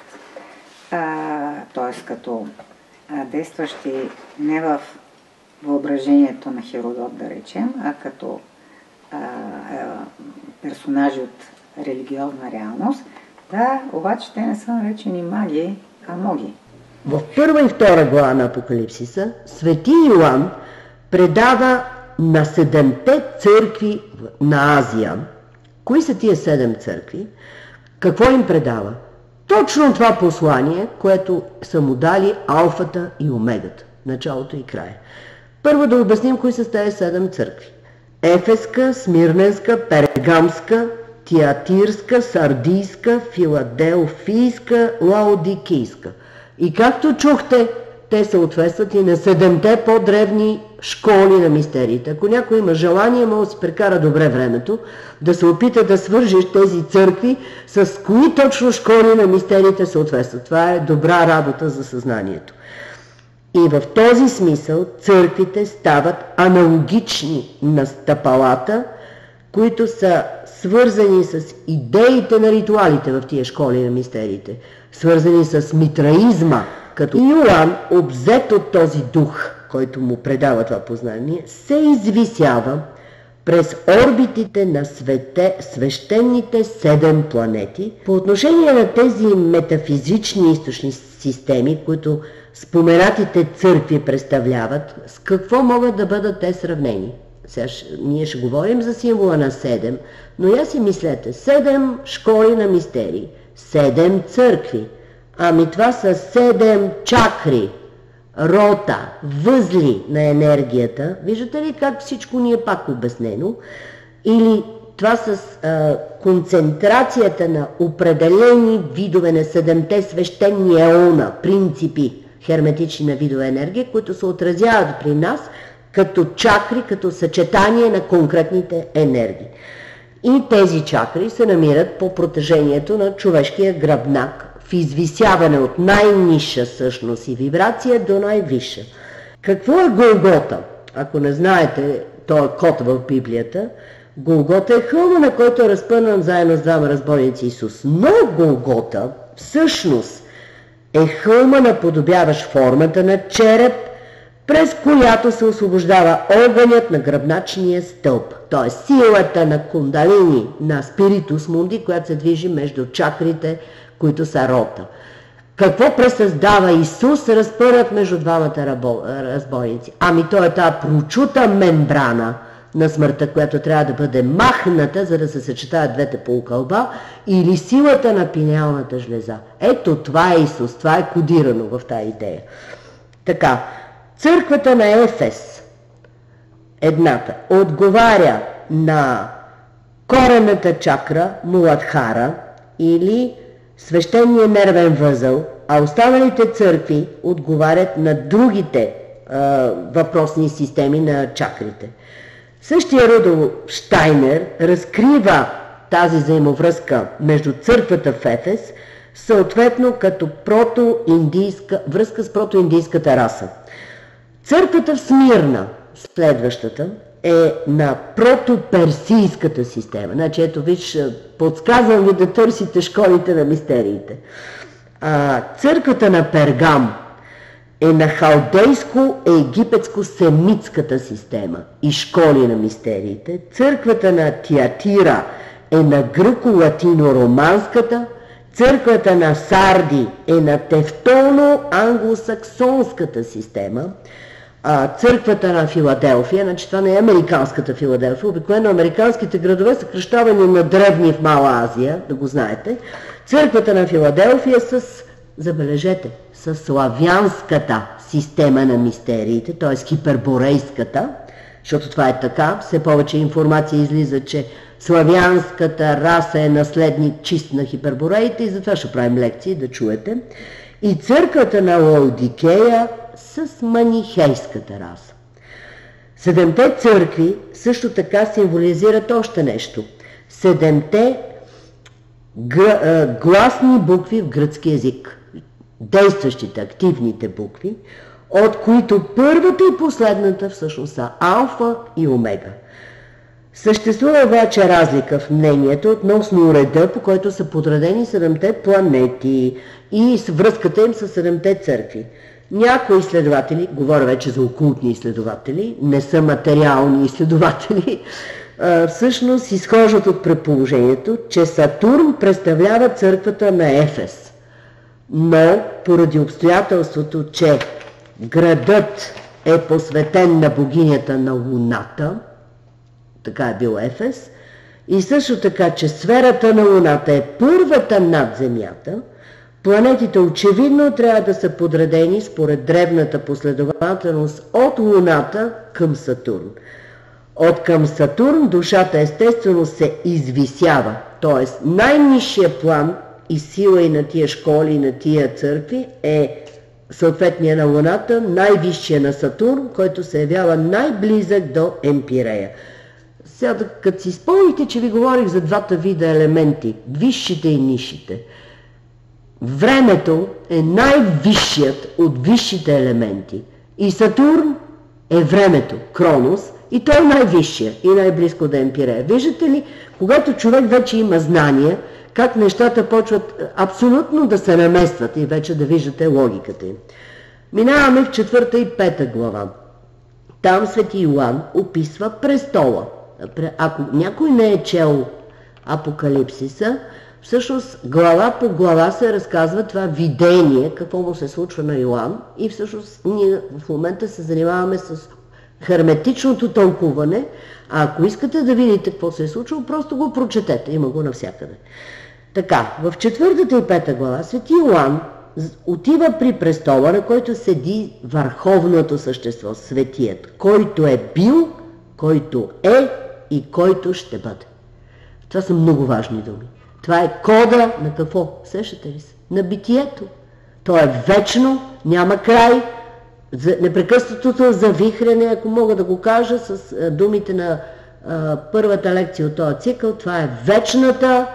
т.е. като действащи не в въображението на Херодот, да речем, а като а, а, персонажи от религиозна реалност. Да, обаче те не са наречени маги, а моги. В първа и втора глава на Апокалипсиса свети Йоан предава на седемте църкви на Азия. Кои са тия седем църкви? Какво им предава? Точно това послание, което са му дали алфата и омегата, началото и края. Първо да обясним кои са тези седем църкви. Ефеска, Смирненска, Пергамска, Тиатирска, Сардийска, Филаделфийска, Лаодикийска. И както чухте, те съответстват и на седемте по-древни школи на мистериите. Ако някой има желание, може да си прекара добре времето, да се опита да свържеш тези църкви с кои точно школи на мистериите съответстват. Това е добра работа за съзнанието. И в този смисъл църквите стават аналогични на стъпалата, които са свързани с идеите на ритуалите в тия школи на мистериите, свързани с митраизма, като Йоан, обзет от този дух, който му предава това познание, се извисява през орбитите на свете, свещените седем планети. По отношение на тези метафизични източни системи, които споменатите църкви представляват, с какво могат да бъдат те сравнени? Сега ние ще говорим за символа на седем, но я си мислете, седем школи на мистерии, седем църкви, ами това са седем чакри, рота, възли на енергията. Виждате ли как всичко ни е пак обяснено? Или това с а, концентрацията на определени видове на седемте свещени еона, принципи херметични на видове енергия, които се отразяват при нас като чакри, като съчетание на конкретните енергии. И тези чакри се намират по протежението на човешкия гръбнак, в извисяване от най-ниша същност и вибрация до най-висша. Какво е Голгота? Ако не знаете, то е код в Библията. Голгота е хълма, на който е разпънан заедно с двама разбойници Исус. Но Голгота всъщност е хълма, наподобяващ формата на череп, през която се освобождава огънят на гръбначния стълб. Т.е. силата на кундалини, на спиритус мунди, която се движи между чакрите, които са рота. Какво пресъздава Исус, разпърнат между двамата разбойници? Ами то е тази прочута мембрана на смъртта, която трябва да бъде махната, за да се съчетаят двете полукълба, или силата на пинеалната жлеза. Ето това е Исус, това е кодирано в тази идея. Така, църквата на Ефес, едната, отговаря на корената чакра, Муладхара, или свещения нервен възъл, а останалите църкви отговарят на другите а, въпросни системи на чакрите. Същия Рудолф Штайнер разкрива тази взаимовръзка между църквата в Ефес, съответно като протоиндийска, връзка с протоиндийската раса. Църквата в Смирна, следващата, е на протоперсийската система. Значи, ето виж, подсказвам ви да търсите школите на мистериите. А, църквата на Пергам е на халдейско-египетско-семитската система и школи на мистериите. Църквата на Тиатира е на гръко-латино-романската. Църквата на Сарди е на тевтоно-англосаксонската система. А, църквата на Филаделфия, значи това не е американската Филаделфия, обикновено американските градове са кръщавани на древни в Мала Азия, да го знаете. Църквата на Филаделфия с, забележете, с славянската система на мистериите, т.е. хиперборейската, защото това е така, все повече информация излиза, че славянската раса е наследник чист на хипербореите и затова ще правим лекции да чуете. И църквата на Лаодикея с манихейската раса. Седемте църкви също така символизират още нещо. Седемте гласни букви в гръцки език. Действащите, активните букви, от които първата и последната всъщност са алфа и омега. Съществува обаче разлика в мнението относно реда, по който са подредени седемте планети и връзката им с седемте църкви. Някои изследователи, говоря вече за окултни изследователи, не са материални изследователи, всъщност изхождат от предположението, че Сатурн представлява църквата на Ефес. Но поради обстоятелството, че градът е посветен на богинята на Луната, така е бил Ефес, и също така, че сферата на Луната е първата над Земята, планетите очевидно трябва да са подредени според древната последователност от Луната към Сатурн. От към Сатурн душата естествено се извисява, т.е. най-нисшия план и сила и на тия школи, и на тия църкви е съответния на Луната, най-висшия на Сатурн, който се явява най-близък до Емпирея. Сега, като си спомните, че ви говорих за двата вида елементи, висшите и нисшите, времето е най-висшият от висшите елементи и Сатурн е времето, Кронос, и той е най-висшия и най-близко до Емпирея. Виждате ли, когато човек вече има знания, как нещата почват абсолютно да се наместват и вече да виждате логиката им. Минаваме в четвърта и пета глава. Там свети Йоан описва престола. Ако някой не е чел Апокалипсиса, всъщност глава по глава се разказва това видение, какво му се случва на Йоан, и всъщност ние в момента се занимаваме с херметичното тълкуване, а ако искате да видите какво се е случило, просто го прочетете, има го навсякъде. Така, в четвъртата и пета глава свети Йоан отива при престола, на който седи върховното същество, светият, който е бил, който е и който ще бъде. Това са много важни думи. Това е кода на какво? Сещате ли се? На битието. То е вечно, няма край, непрекъснатото завихряне, ако мога да го кажа с думите на а, първата лекция от този цикъл, това е вечната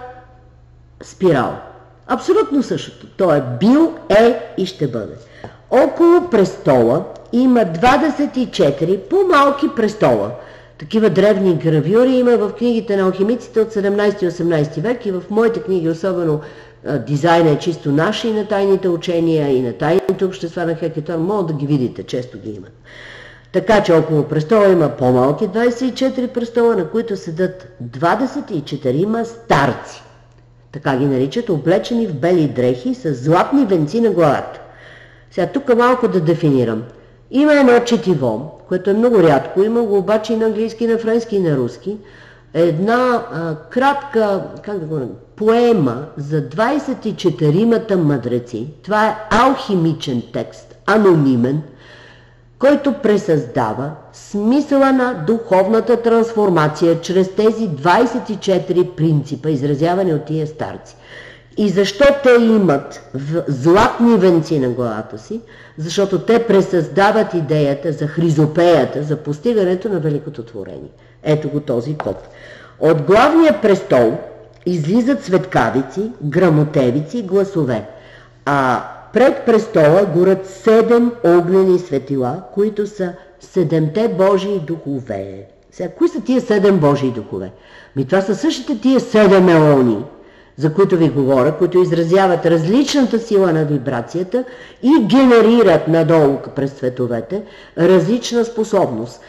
спирала. Абсолютно същото. То е бил, е и ще бъде. Около престола има двадесет и четири по-малки престола. Такива древни гравюри има в книгите на алхимиците от седемнадесети и осемнадесети век и в моите книги, особено дизайна е чисто наш и на тайните учения, и на тайните общества на Хекетон, могат да ги видите, често ги имат. Така че около престола има по-малки двадесет и четири престола, на които седат двадесет и четири старци. Така ги наричат, облечени в бели дрехи с златни венци на главата. Сега тук малко да дефинирам. Има едно четиво, което е много рядко, има го обаче и на английски, на френски и на руски. Една а, кратка, как да го наричам, поема за двадесет и четиримата мъдреци. Това е алхимичен текст, анонимен, който пресъздава смисъла на духовната трансформация чрез тези двадесет и четири принципа, изразявани от тия старци. И защо те имат златни венци на главата си? Защото те пресъздават идеята за хризопеята, за постигането на великото творение. Ето го този код. От главния престол излизат светкавици, грамотевици, гласове, а пред престола горят седем огнени светила, които са седемте Божии духове. Сега, кои са тия седем Божии духове? Ми това са същите тия седем елони, за които ви говоря, които изразяват различната сила на вибрацията и генерират надолу през цветовете различна способност.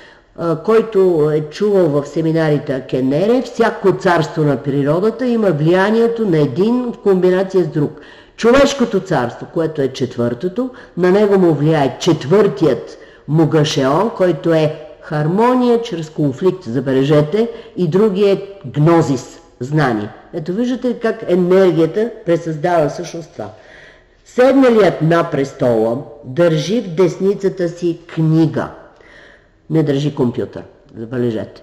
Който е чувал в семинарите Кенере, всяко царство на природата има влиянието на един в комбинация с друг. Човешкото царство, което е четвъртото, на него му влияе четвъртият Мугашеон, който е хармония чрез конфликт, забележете, и другият гнозис, знание. Ето виждате как енергията пресъздава всъщност това. Седналият на престола държи в десницата си книга. Не държи компютър, забележете.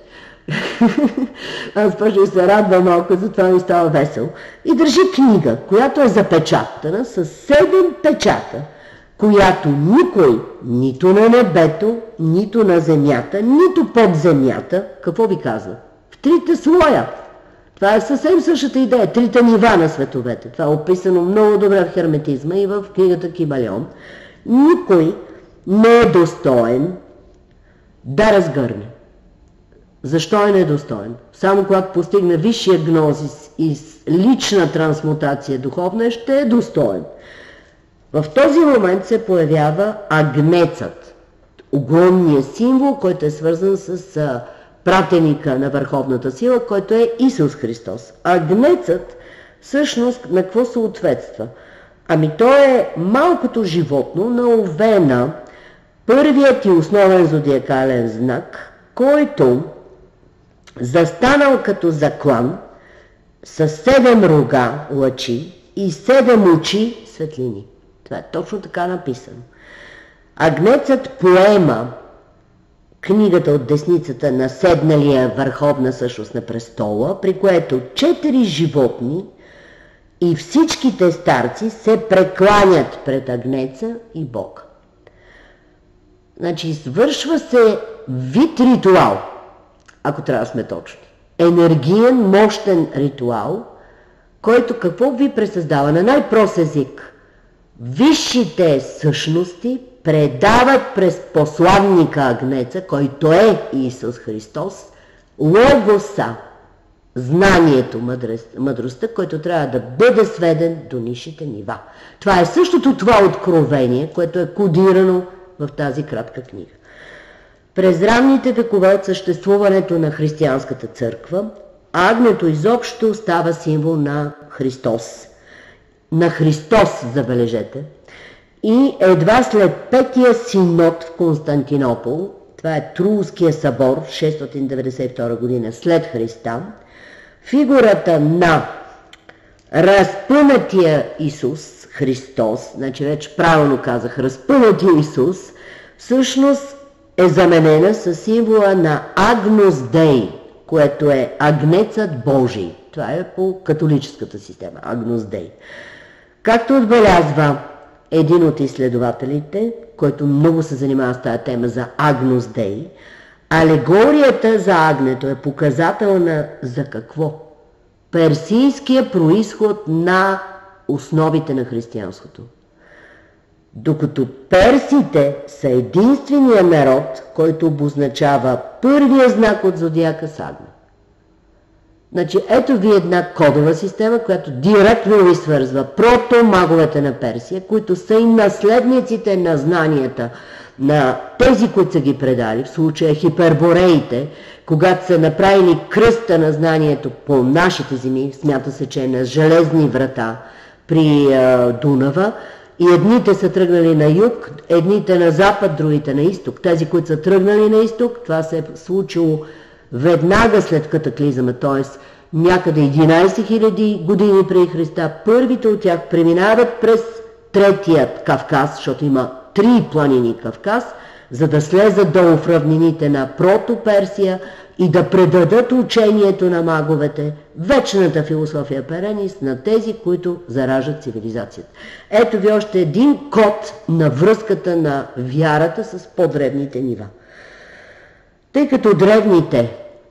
Аз почвам се радва малко, затова ми става весело. И държи книга, която е запечатана с седем печата, която никой, нито на небето, нито на земята, нито под земята, какво ви казва? В трите слоя. Това е съвсем същата идея, трите нива на световете. Това е описано много добре в херметизма и в книгата Кибалион. Никой не е достоен да разгърне. Защо е недостоен? Само когато постигне висшия гнозис и лична трансмутация духовна, ще е достоен. В този момент се появява агнецът, огромният символ, който е свързан с а, пратеника на върховната сила, който е Исус Христос. Агнецът всъщност на какво съответства? Ами то е малкото животно на Овена, първият и основен зодиакален знак, който застанал като заклан с седем рога лъчи и седем очи светлини. Това е точно така написано. Агнецът поема книгата от десницата на седналия върховна същност на престола, при което четири животни и всичките старци се прекланят пред Агнеца и Бога. Значи извършва се вид ритуал, ако трябва да сме точни. Енергиен, мощен ритуал, който какво ви пресъздава на най-прост език? Висшите същности предават през посланника Агнеца, който е Исус Христос, логоса, знанието, мъдростта, който трябва да бъде сведен до нисшите нива. Това е същото това откровение, което е кодирано в тази кратка книга. През ранните векове от съществуването на християнската църква, агнето изобщо става символ на Христос. На Христос, забележете. И едва след петия синод в Константинопол, това е Трулския събор, шестстотин деветдесет и втора година след Христа, фигурата на разпънатия Исус Христос, значи вече правилно казах, разпънатия Исус, всъщност е заменена с символа на Агнус Дей, което е Агнецът Божий. Това е по католическата система, Агнус Дей. Както отбелязва един от изследователите, който много се занимава с тази тема за Агнус Дей, алегорията за агнето е показателна за какво? Персийския произход на основите на християнството. Докато персите са единствения народ, който обозначава първия знак от зодиака с агне. Значи ето ви една кодова система, която директно ви свързва протомаговете на Персия, които са и наследниците на знанията на тези, които са ги предали, в случая хипербореите, когато са направили кръста на знанието по нашите земи, смята се, че е на железни врата при а, Дунава, и едните са тръгнали на юг, едните на запад, другите на изток. Тези, които са тръгнали на изток, това се е случило веднага след катаклизма, т.е. някъде единайсет хиляди години преди Христа. Първите от тях преминават през третият Кавказ, защото има три планини Кавказ, за да слезат долу в равнините на Прото-Персия и да предадат учението на маговете, вечната философия Перенис, на тези, които заражат цивилизацията. Ето ви още един код на връзката на вярата с по-древните нива. Тъй като древните,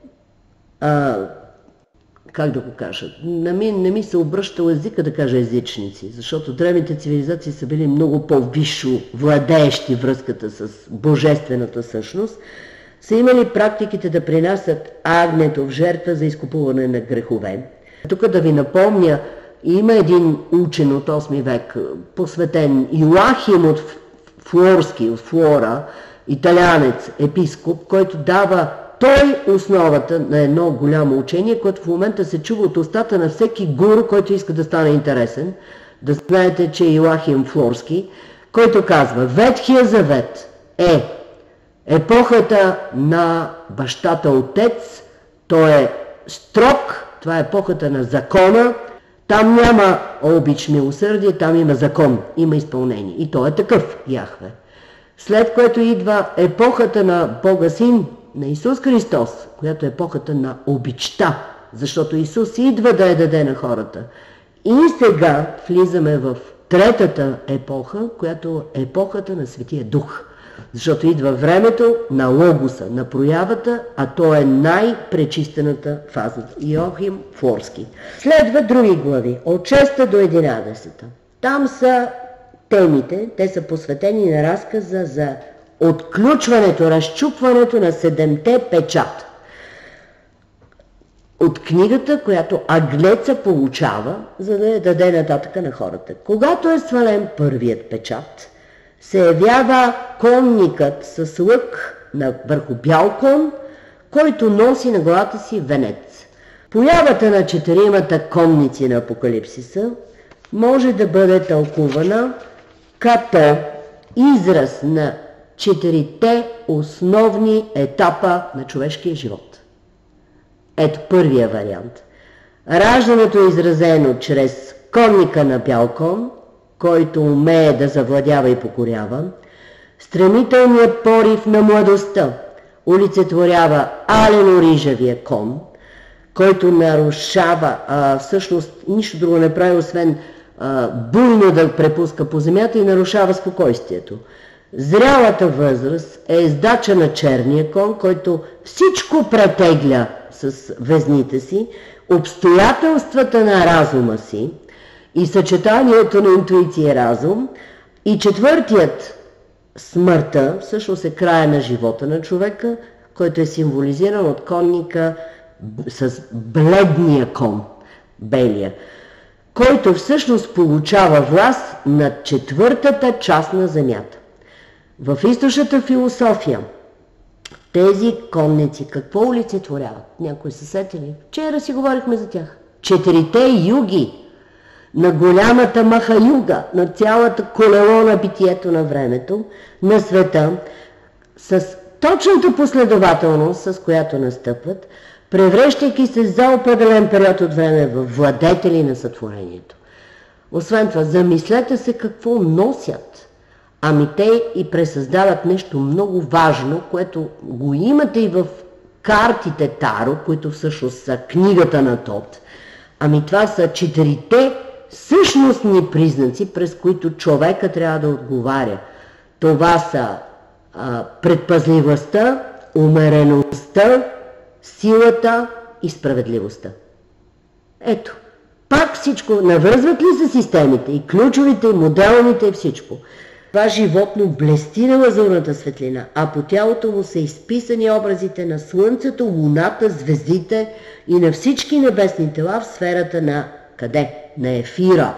а, как да го кажа, на мен не ми се обръща езика да кажа езичници, защото древните цивилизации са били много по-висшо владеещи връзката с божествената същност, са имали практиките да принасят агнето в жертва за изкупуване на грехове. Тук да ви напомня, има един учен от осми век, посветен Йоахим от Флорски, от Флора, италянец, епископ, който дава той основата на едно голямо учение, което в момента се чува от устата на всеки гуру, който иска да стане интересен. Да знаете, че Йоахим Флорски, който казва: Ветхия завет е епохата на бащата отец, той е строг, това е епохата на закона, там няма обич, милосърдие, там има закон, има изпълнение. И той е такъв, Яхве. След което идва епохата на Бога Син, на Исус Христос, която е епохата на обичта, защото Исус идва да я даде на хората. И сега влизаме в третата епоха, която е епохата на Светия Дух. Защото идва времето на логоса, на проявата, а то е най-пречистената фаза. Йоахим Флорски. Следва други глави, от шеста до единадесета. Там са темите, те са посветени на разказа за отключването, разчупването на седемте печата. От книгата, която Аглеца получава, за да я даде нататък на хората. Когато е свален първият печат, се явява конникът с лък на върху бял кон, който носи на главата си венец. Появата на четиримата конници на Апокалипсиса може да бъде тълкувана като израз на четирите основни етапа на човешкия живот. Ето първия вариант. Раждането е изразено чрез конника на бял кон, който умее да завладява и покорява. Стремителният порив на младостта олицетворява алено-рижавия кон, който нарушава, а, всъщност нищо друго не прави, освен а, буйно да препуска по земята и нарушава спокойствието. Зрялата възраст е издача на черния кон, който всичко претегля с везните си, обстоятелствата на разума си и съчетанието на интуиция и разум. И четвъртият, смъртта, всъщност е края на живота на човека, който е символизиран от конника с бледния кон, белия, който всъщност получава власт над четвъртата част на земята. В източната философия тези конници какво олицетворяват? Някои са сетили? Вчера си говорихме за тях. Четирите юги на голямата Махаюга, на цялата колело на битието на времето, на света, с точната последователност, с която настъпват, превръщайки се за определен период от време в владетели на сътворението. Освен това, замислете се какво носят. Ами те и пресъздават нещо много важно, което го имате и в картите Таро, които всъщност са книгата на Тот. Ами това са четирите същностни признаци, през които човека трябва да отговаря. Това са а, предпазливостта, умереността, силата и справедливостта. Ето, пак всичко, навързват ли се системите, и ключовите, и моделните, и всичко. Това животно блести на лазурната светлина, а по тялото му са изписани образите на Слънцето, Луната, звездите и на всички небесни тела в сферата на къде? На ефира.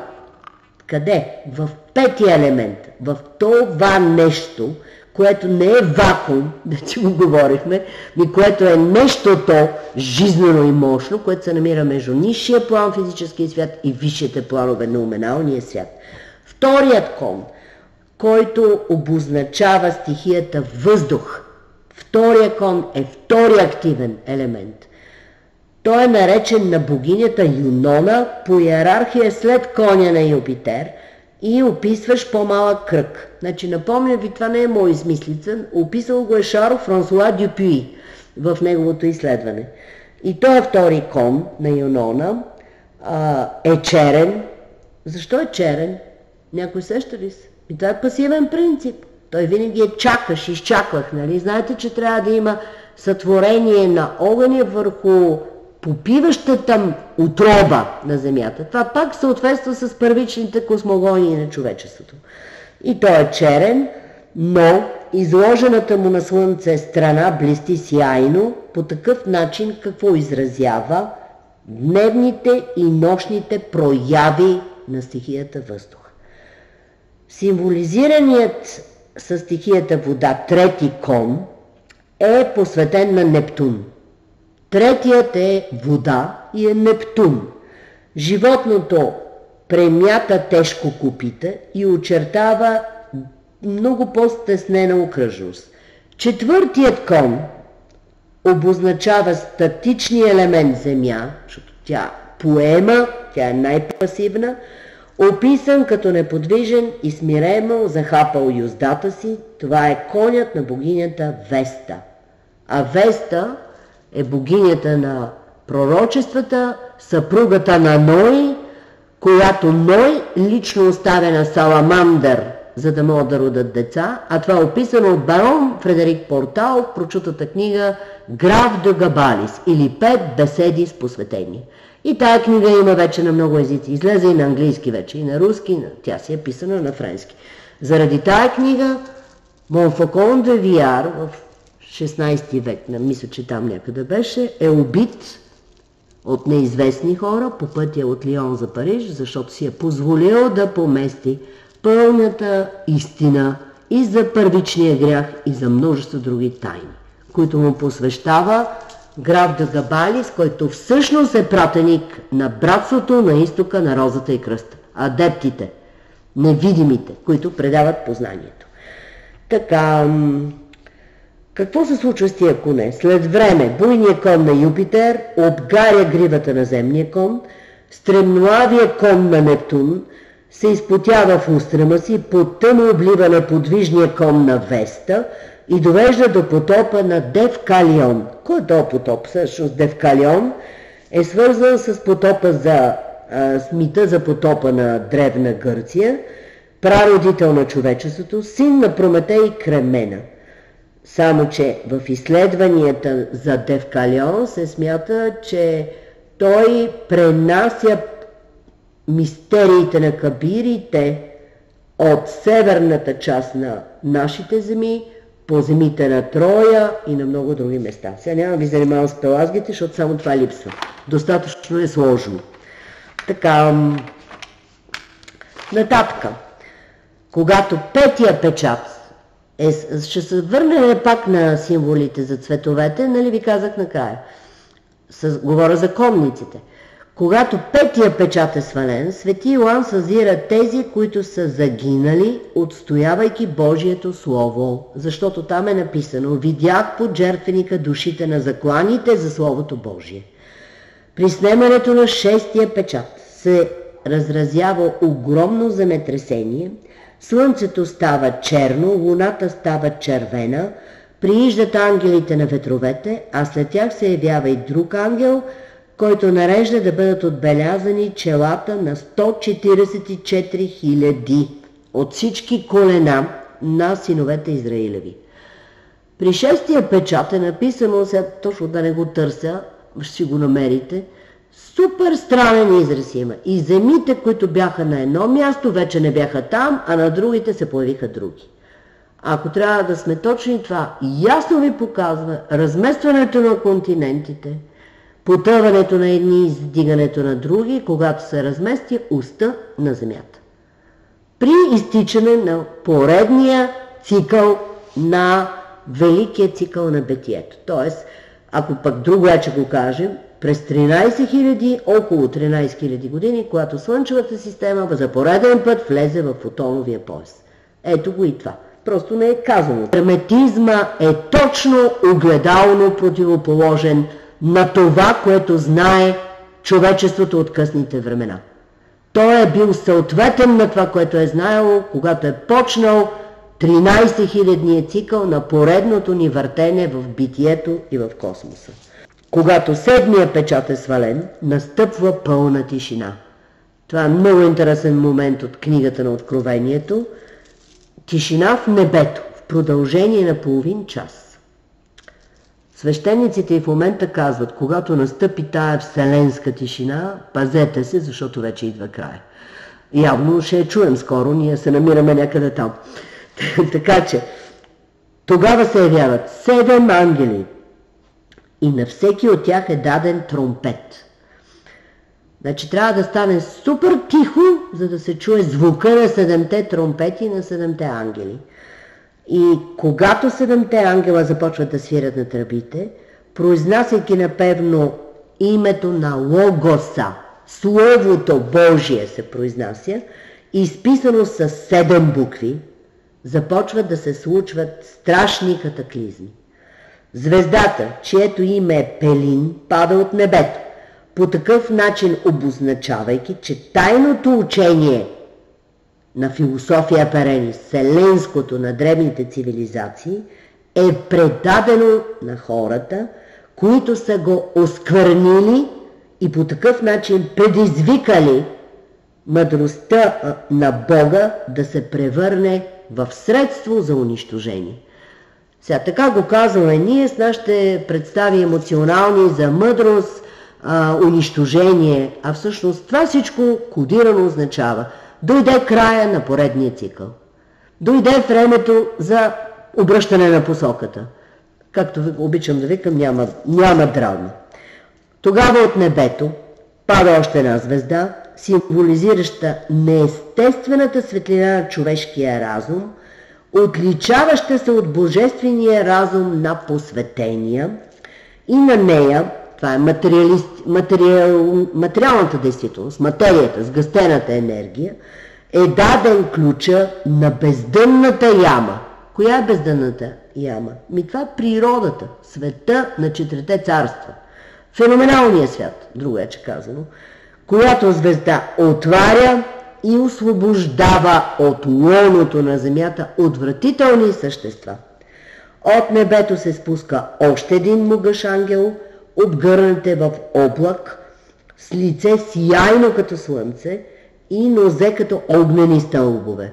Къде? В петия елемент, в това нещо, което не е вакуум, да ти го говорихме, ми което е нещото жизнено и мощно, което се намира между нисшия план физическия свят и висшите планове на уменалния свят. Вторият кон, който обозначава стихията въздух. Втория кон е втори активен елемент. Той е наречен на богинята Юнона по иерархия след коня на Юпитер и описваш по-малък кръг. Значи, напомням ви, това не е моя измислица, описал го е Шаро Франсуа Дюпюи в неговото изследване. И той е втори кон на Юнона, а, е черен. Защо е черен? Някой сеща ли се? И това е пасивен принцип. Той винаги е чакаш, изчаквах, нали? Знаете, че трябва да има сътворение на огъня върху попиващата отроба на Земята. Това пак съответства с първичните космогонии на човечеството. И той е черен, но изложената му на Слънце страна блести сияйно по такъв начин, какво изразява дневните и нощните прояви на стихията въздух. Символизираният със стихията вода трети кон е посветен на Нептун. Третият е вода и е Нептун. Животното премята тежко копита и очертава много по-стеснена окръжност. Четвъртият кон обозначава статичния елемент Земя, защото тя поема, тя е най-пасивна, описан като неподвижен и смирено захапал юздата си. Това е конят на богинята Веста. А Веста е богинята на пророчествата, съпругата на Ной, която Ной лично оставя на Саламандър, за да могат да родят деца, а това е описано от барон Фредерик Портал в прочутата книга Граф де Габалис или Пет беседи с посветение. И тая книга има вече на много езици. Излезе и на английски вече, и на руски, тя си е писана на френски. Заради тая книга Монфакон де Виар в шестнайсети век, мисля, че там някъде беше, е убит от неизвестни хора по пътя от Лион за Париж, защото си е позволил да помести пълната истина и за първичния грях, и за множество други тайни, които му посвещава граф де Габалис, който всъщност е пратеник на братството на изтока на Розата и Кръста. Адептите, невидимите, които предават познанието. Така, какво се случва с тия коне? След време буйният кон на Юпитер обгаря гривата на земния кон, стремнолавия кон на Нептун се изпотява в устрема си, под тъмно облива на подвижния кон на Веста и довежда до потопа на Девкалион. Кой е този потоп? Всъщност Девкалион е свързан с потопа за а, с мита за потопа на древна Гърция, прародител на човечеството, син на Прометей и Кремена. Само че в изследванията за Девкалион се смята, че той пренася мистериите на кабирите от северната част на нашите земи по земите на Троя и на много други места. Сега няма ви занимавам с пелазгите, защото само това липсва. Достатъчно е сложно. Така, нататък, когато петия печат е, ще се върнем пак на символите за цветовете, нали ви казах накрая. С, говоря за конниците. Когато петия печат е свален, свети Йоан съзира тези, които са загинали, отстоявайки Божието Слово, защото там е написано: видях под жертвеника душите на закланите за Словото Божие. При снемането на шестия печат се разразява огромно земетресение, слънцето става черно, луната става червена, прииждат ангелите на ветровете, а след тях се явява и друг ангел, който нарежда да бъдат отбелязани челата на сто четиридесет и четири хиляди от всички колена на синовете Израилеви. При шестия печат е написано, сега точно да не го търся, ще си го намерите, супер странен израз има. И земите, които бяха на едно място, вече не бяха там, а на другите се появиха други. Ако трябва да сме точни, това ясно ви показва разместването на континентите, потъването на едни и издигането на други, когато се размести уста на земята. При изтичане на поредния цикъл на великия цикъл на битието. Тоест, ако пък друго е, че го кажем, през тринадесет хиляди, около тринадесет хиляди години, когато Слънчевата система за пореден път влезе в фотоновия пояс. Ето го и това. Просто не е казано. Херметизма е точно огледално противоположен на това, което знае човечеството от късните времена. Той е бил съответен на това, което е знаело, когато е почнал тринадесет хилядния цикъл на поредното ни въртене в битието и в космоса. Когато седмия печат е свален, настъпва пълна тишина. Това е много интересен момент от книгата на Откровението. Тишина в небето, в продължение на половин час. Свещениците и в момента казват, когато настъпи тая вселенска тишина, пазете се, защото вече идва край. Явно ще я чуем скоро, ние се намираме някъде там. Така че, тогава се явяват седем ангели и на всеки от тях е даден тромпет. Значи трябва да стане супер тихо, за да се чуе звука на седемте тромпети на седемте ангели. И когато седемте ангела започват да свирят на тръбите, произнасяйки напевно името на Логоса, Словото Божие се произнася, изписано с седем букви, започват да се случват страшни катаклизми. Звездата, чието име е Пелин, пада от небето, по такъв начин обозначавайки, че тайното учение на философия Перенис, вселенското на древните цивилизации, е предадено на хората, които са го осквернили и по такъв начин предизвикали мъдростта на Бога да се превърне в средство за унищожение. Сега така го казваме ние с нашите представи емоционални за мъдрост, а, унищожение, а всъщност това всичко кодирано означава: дойде края на поредния цикъл. Дойде времето за обръщане на посоката. Както обичам да викам, няма, няма драма. Тогава от небето пада още една звезда, символизираща неестествената светлина на човешкия разум, отличаваща се от божествения разум на посветения, и на нея, това е материал, материалната действителност, материята, сгъстената енергия, е даден ключа на бездънната яма. Коя е бездънната яма? Ми това е природата, света на четирите царства. Феноменалният свят, друго е, че казано, която звезда отваря и освобождава от лоното на земята отвратителни същества. От небето се спуска още един могъщ ангел, обгърнате в облак, с лице сияйно като слънце и нозе като огнени стълбове.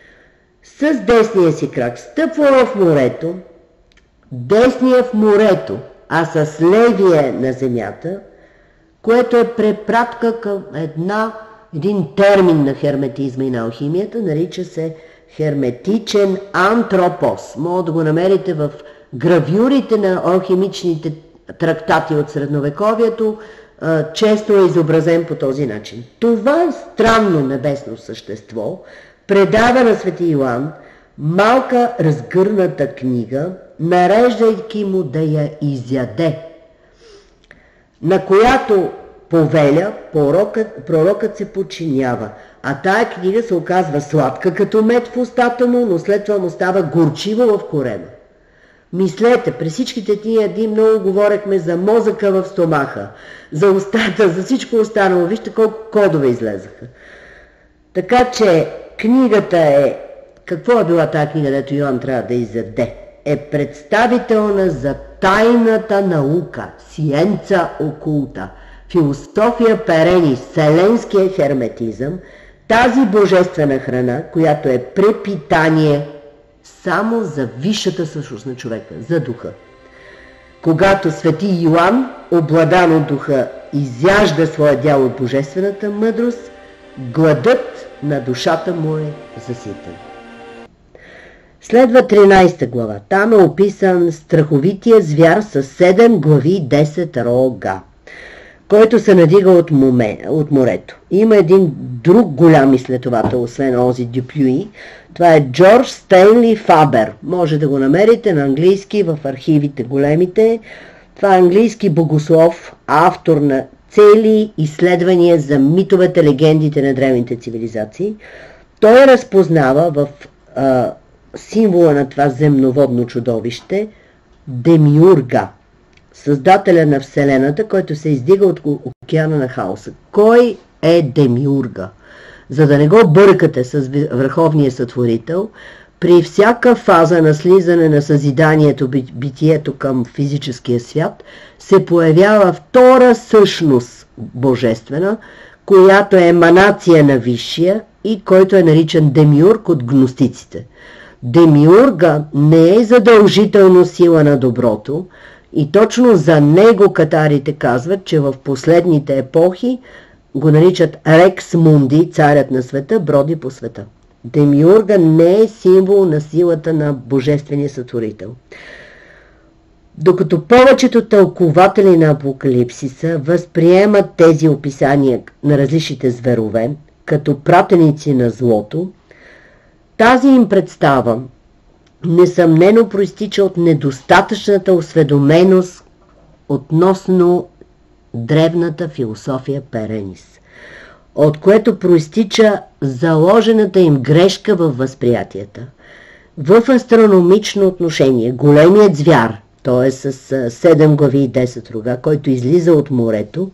С десния си крак стъпва в морето, десния в морето, а с левия на земята, което е препратка към една, един термин на херметизма и на алхимията, нарича се херметичен антропос. Може да го намерите в гравюрите на алхимичните трактати от средновековието, често е изобразен по този начин. Това странно небесно същество предава на свети Йоан малка разгърната книга, нареждайки му да я изяде, на която повеля, пророкът, пророкът се подчинява. А тая книга се оказва сладка като мед в устата му, но след това му става горчива в корема. Мислете, през всичките тия дни много говорехме за мозъка в стомаха, за устата, за всичко останало. Вижте колко кодове излезаха. Така че книгата е, какво е била тази книга, дето Йоан трябва да изяде? Е представителна за тайната наука, сиенца окулта, философия перенис, вселенския херметизъм, тази божествена храна, която е препитание само за висшата същност на човека, за духа. Когато свети Йоан, обладан от духа, изяжда своя дял от божествената мъдрост, гладът на душата му е заситен. Следва тринайсета глава. Там е описан страховития звяр с седем глави и десет рога, който се надига от, моме, от морето. Има един друг голям изследовател, освен онзи Дюпюи. Това е Джордж Стейнли Фабер. Може да го намерите на английски в архивите големите. Това е английски богослов, автор на цели изследвания за митовете, легендите на древните цивилизации. Той разпознава в а, символа на това земноводно чудовище Демиурга, създателя на Вселената, който се издига от океана на хаоса. Кой е Демиурга? За да не го бъркате с върховния сътворител, при всяка фаза на слизане на съзиданието, битието към физическия свят, се появява втора същност божествена, която е еманация на Висшия и който е наричан Демиург от гностиците. Демиурга не е задължително сила на доброто и точно за него катарите казват, че в последните епохи го наричат Рекс Мунди, царят на света, броди по света. Демиурга не е символ на силата на божествения сътворител. Докато повечето тълкователи на Апокалипсиса възприемат тези описания на различните зверове като пратеници на злото, тази им представа несъмнено проистича от недостатъчната осведоменост относно древната философия Перенис, от което проистича заложената им грешка във възприятията. В астрономично отношение големият звяр, т.е. с седем глави и десет рога, който излиза от морето,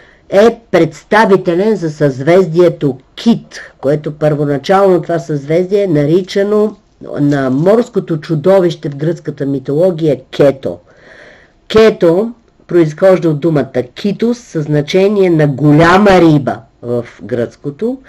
е представителен за съзвездието Кит, което първоначално това съзвездие е наричано на морското чудовище в гръцката митология Кето. Кето произхожда от думата Китос със значение на голяма риба в гръцкото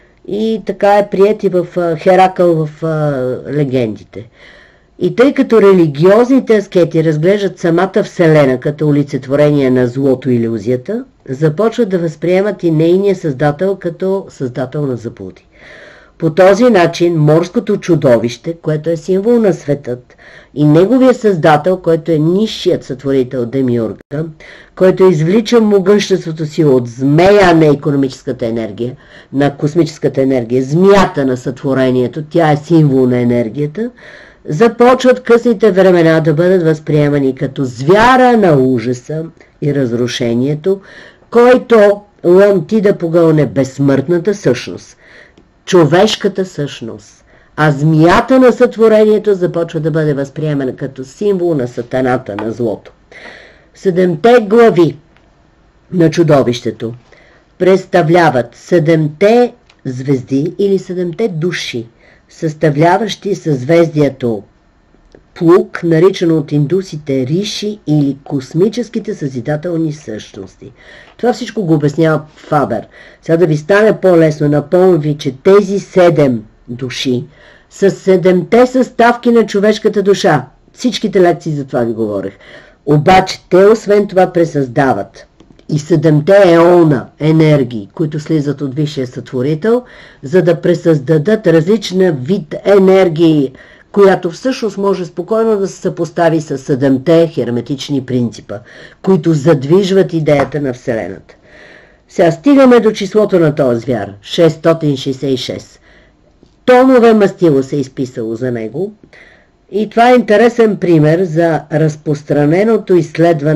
и така е приет и в Херакъл в легендите. И тъй като религиозните аскети разглеждат самата Вселена като олицетворение на злото и илюзията, започват да възприемат и нейния създател като създател на заблуди. По този начин морското чудовище, което е символ на светът, и неговия създател, който е нисшият сътворител Демиурга, който извлича могъществото си от змея на икономическата енергия, на космическата енергия, змията на сътворението, тя е символ на енергията, започват късните времена да бъдат възприемани като звяра на ужаса и разрушението, който лъмти да погълне безсмъртната същност, човешката същност, а змията на сътворението започва да бъде възприемана като символ на сатаната, на злото. Седемте глави на чудовището представляват седемте звезди или седемте души, съставляващи съзвездието Плуг, наричано от индусите Риши или космическите съзидателни същности. Това всичко го обяснява Фабер. Сега да ви стане по-лесно, напомням ви, че тези седем души са седемте съставки на човешката душа. Всичките лекции за това ви говорех. Обаче те освен това пресъздават и седемте еона енергии, които слизат от Висшия сътворител, за да пресъздадат различна вид енергии, която всъщност може спокойно да се съпостави с седемте херметични принципа, които задвижват идеята на Вселената. Сега стигаме до числото на този звяр – шестстотин шейсет и шест. Тонове мастило се е изписало за него и това е интересен пример за разпространеното изследване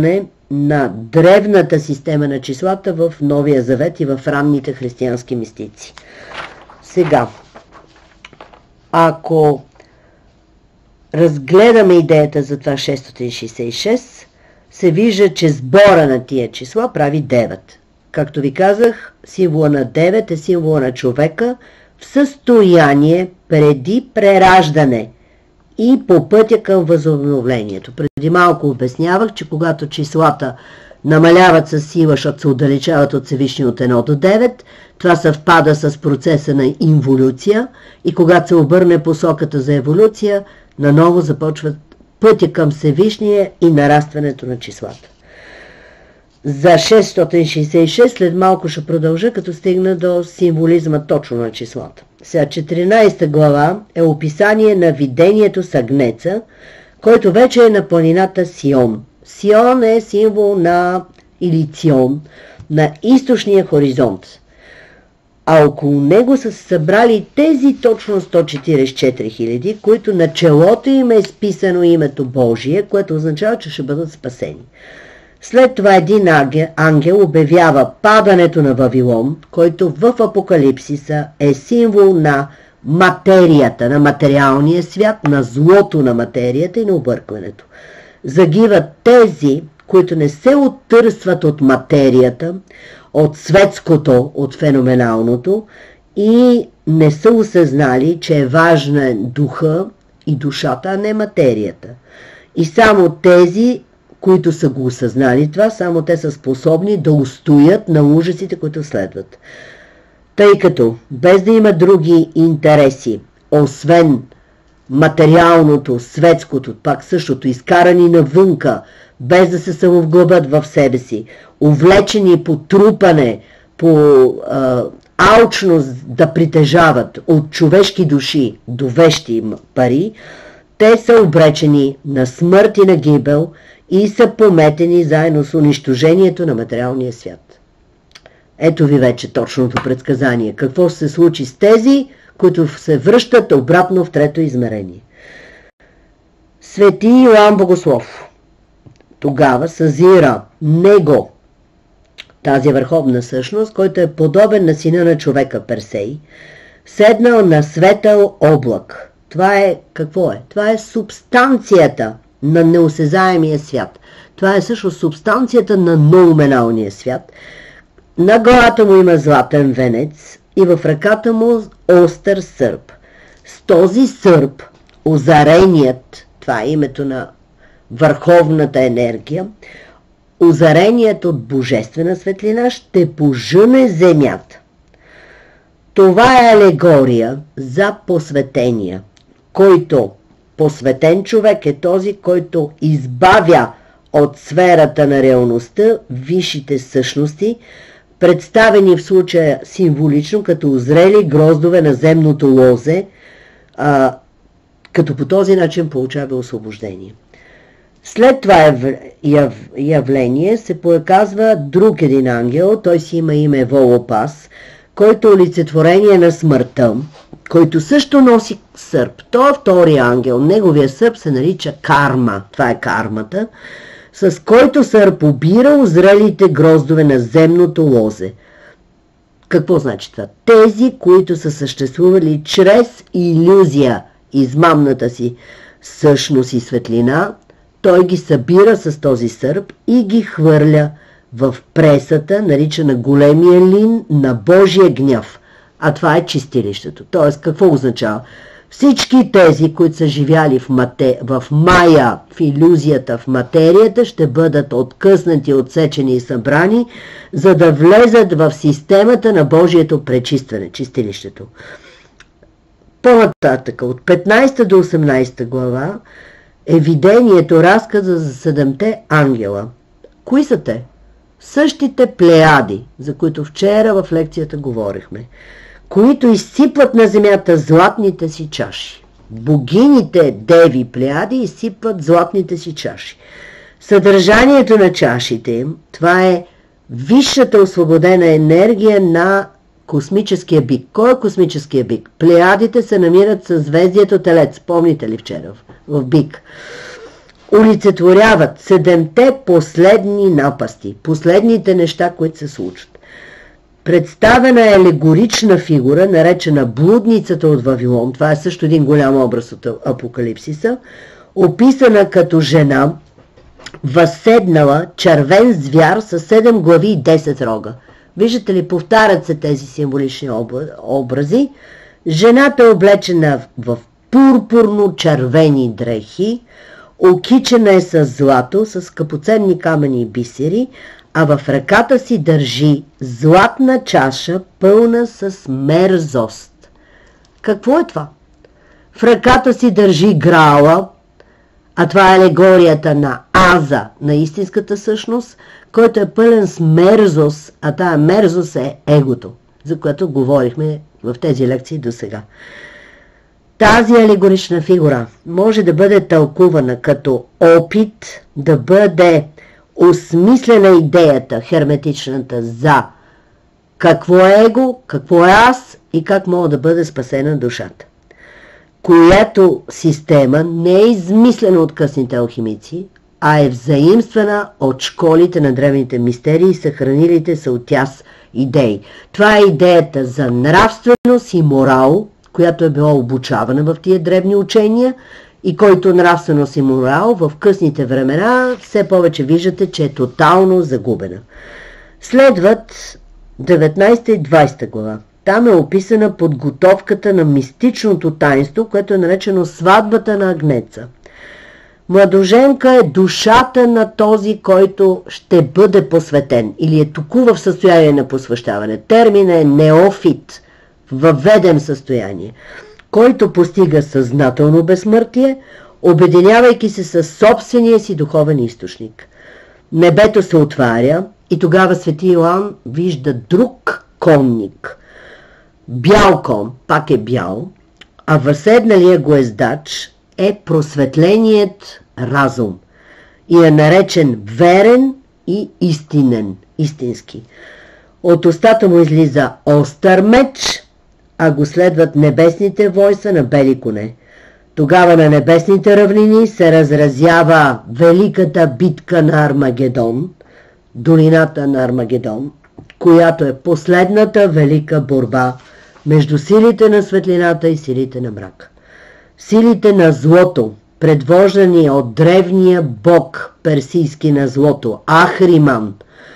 на древната система на числата в Новия Завет и в ранните християнски мистици. Сега, ако разгледаме идеята за това шестстотин шейсет и шест, се вижда, че сбора на тия числа прави девет. Както ви казах, символа на девет е символа на човека в състояние преди прераждане и по пътя към възобновлението. Преди малко обяснявах, че когато числата намаляват със сила, защото се отдалечават от Всевишния от едно до девет, това съвпада с процеса на инволюция и когато се обърне посоката за еволюция, наново започват пътя към Всевишния и нарастването на числата. За шестстотин шейсет и шест след малко ще продължа, като стигна до символизма точно на числата. Сега четиринадесета глава е описание на видението с агнеца, който вече е на планината Сион. Сион е символ на, или Цион, на източния хоризонт. А около него са събрали тези точно сто четиридесет и четири хиляди, които на челото им е списано името Божие, което означава, че ще бъдат спасени. След това един ангел, ангел обявява падането на Вавилон, който в Апокалипсиса е символ на материята, на материалния свят, на злото на материята и на объркването. Загиват тези, които не се оттърсват от материята, от светското, от феноменалното и не са осъзнали, че е важна духа и душата, а не материята. И само тези, които са го осъзнали това, само те са способни да устоят на ужасите, които следват. Тъй като, без да има други интереси, освен материалното, светското, пак същото, изкарани навънка, без да се самовглъбят в себе си, увлечени по трупане, по а, алчност да притежават от човешки души до вещи пари, те са обречени на смърт и на гибел и са пометени заедно с унищожението на материалния свят. Ето ви вече точното предсказание. Какво се случи с тези, които се връщат обратно в трето измерение? Свети Йоан Богослов тогава съзира него, тази върховна същност, който е подобен на сина на човека Персей, седнал на светъл облак. Това е какво е? Това е субстанцията на неосезаемия свят. Това е също субстанцията на ноуменалния свят. На главата му има златен венец и в ръката му остър сърп. С този сърп озареният, това е името на върховната енергия, озареният от божествена светлина ще пожъне земята. Това е алегория за посветения, който посветен човек е този, който избавя от сферата на реалността висшите същности, представени в случая символично като озрели гроздове на земното лозе, а, като по този начин получава освобождение. След това явление се показва друг един ангел, той си има име Волопас, който е олицетворение на смъртта, който също носи сърп. Той е втория ангел, неговия сърп се нарича карма, това е кармата, с който сърп обира озрелите гроздове на земното лозе. Какво значи това? Тези, които са съществували чрез илюзия, измамната си същност и светлина, той ги събира с този сърп и ги хвърля в пресата, наричана големия лин на Божия гняв. А това е чистилището. Тоест, какво означава? Всички тези, които са живяли в, мате... в мая, в илюзията, в материята, ще бъдат откъснати, отсечени и събрани, за да влезат в системата на Божието пречистване, чистилището. По-нататък, от петнадесета до осемнадесета глава, е видението, разказа за седемте ангела. Кои са те? Същите плеяди, за които вчера в лекцията говорихме, които изсипват на земята златните си чаши. Богините деви плеяди изсипват златните си чаши. Съдържанието на чашите им, това е висшата освободена енергия на космическия бик. Кой е космическия бик? Плеядите се намират със звездието Телец. Помните ли вчера в бик? олицетворяват седемте последни напасти, последните неща, които се случват. Представена е алегорична фигура, наречена блудницата от Вавилон, това е също един голям образ от Апокалипсиса, описана като жена, възседнала червен звяр с седем глави и десет рога. Виждате ли, повтарят се тези символични образи. Жената е облечена в пурпурно-червени дрехи, окичена е с злато, с скъпоценни камъни и бисери, а в ръката си държи златна чаша, пълна с мерзост. Какво е това? В ръката си държи грала, а това е алегорията на Аза, на истинската същност, който е пълен с мерзост, а тая мерзост е егото, за което говорихме в тези лекции до сега. Тази алегорична фигура може да бъде тълкувана като опит да бъде осмислена идеята, херметичната, за какво е его, какво е аз и как мога да бъде спасена душата. Която система не е измислена от късните алхимици, а е взаимствана от школите на древните мистерии и съхранилите се от тях идеи. Това е идеята за нравственост и морал, която е била обучавана в тия древни учения и който нравственост и морал в късните времена все повече виждате, че е тотално загубена. Следват деветнайсета и двайсета глава. Там е описана подготовката на мистичното таинство, което е наречено сватбата на агнеца. Младоженка е душата на този, който ще бъде посветен или е току в състояние на посвещаване. Терминът е неофит, въведен състояние, който постига съзнателно безсмъртие, обединявайки се с собствения си духовен източник. Небето се отваря и тогава свети Йоан вижда друг конник. Бял кон, пак е бял, а възседналия гоездач е просветленият разум и е наречен верен и истинен, истински. От устата му излиза остър меч, а го следват небесните войса на бели коне. Тогава на небесните равнини се разразява великата битка на Армагедон, долината на Армагедон, която е последната велика борба между силите на светлината и силите на мрака. Силите на злото, предвождани от древния бог персийски на злото, Ахриман,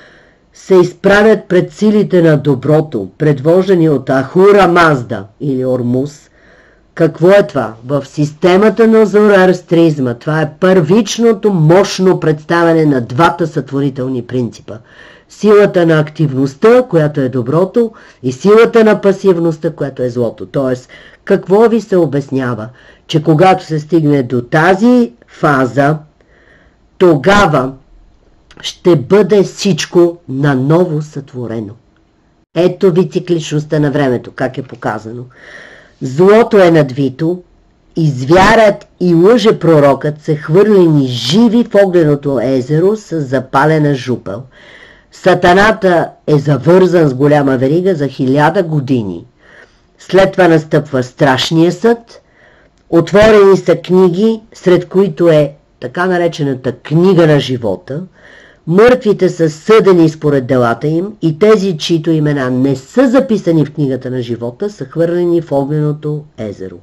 се изправят пред силите на доброто, предвождани от Ахура Мазда или Ормуз. Какво е това? В системата на зороастризма това е първичното мощно представяне на двата сътворителни принципа. Силата на активността, която е доброто, и силата на пасивността, която е злото. Тоест, какво ви се обяснява? Че когато се стигне до тази фаза, тогава ще бъде всичко наново сътворено. Ето ви цикличността на времето, как е показано. Злото е надвито, и звярат и лъжепророкът са хвърлени живи в огненото езеро с запалена жупел. Сатаната е завързан с голяма верига за хиляда години. След това настъпва страшния съд. Отворени са книги, сред които е така наречената книга на живота. Мъртвите са съдени според делата им и тези, чието имена не са записани в книгата на живота, са хвърлени в огненото езеро.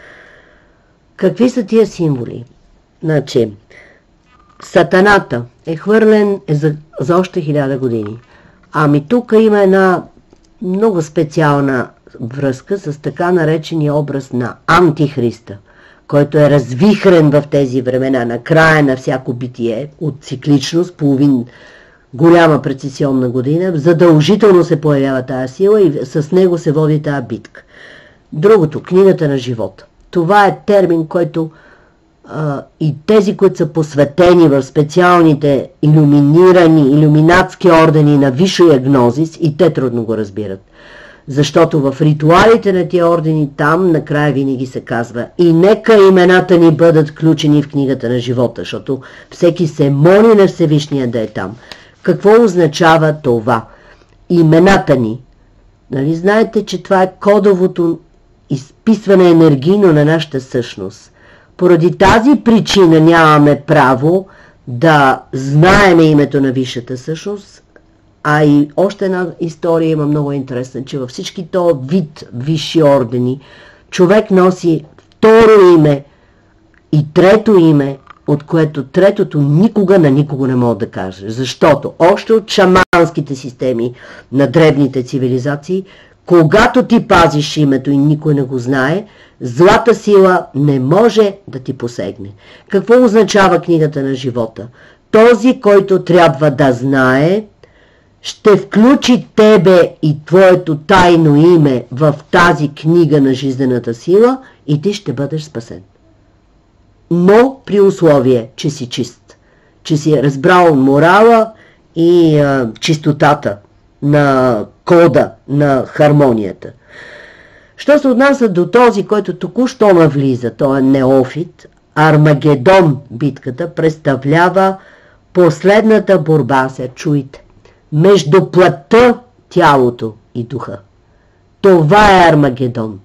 Какви са тия символи? Значи, Сатаната е хвърлен за, за още хиляда години. Ами тук има една много специална връзка с така наречения образ на Антихриста, който е развихрен в тези времена, на края на всяко битие, от цикличност, половин голяма прецесионна година, задължително се появява тая сила и с него се води тая битка. Другото, книгата на живота. Това е термин, който а, и тези, които са посветени в специалните илюминирани, илюминатски ордени на Висшия гнозис, и те трудно го разбират. Защото в ритуалите на тия ордени там накрая винаги се казва: и нека имената ни бъдат включени в книгата на живота, защото всеки се моли на Всевишния да е там. Какво означава това? Имената ни. Нали знаете, че това е кодовото изписване енергийно на нашата същност. Поради тази причина нямаме право да знаеме името на висшата същност. А и още една история има много интересна, че във всички този вид висши ордени човек носи второ име и трето име, от което третото никога на никого не мога да каже. Защото още от шаманските системи на древните цивилизации, когато ти пазиш името и никой не го знае, злата сила не може да ти посегне. Какво означава книгата на живота? Този, който трябва да знае, ще включи тебе и твоето тайно име в тази книга на жизнената сила и ти ще бъдеш спасен. Но при условие, че си чист, че си разбрал морала и а, чистотата на кода, на хармонията. Що се отнася до този, който току-що навлиза, той е неофит, Армагедон битката представлява последната борба, се чуйте, между плътта, тялото и духа. Това е Армагедон.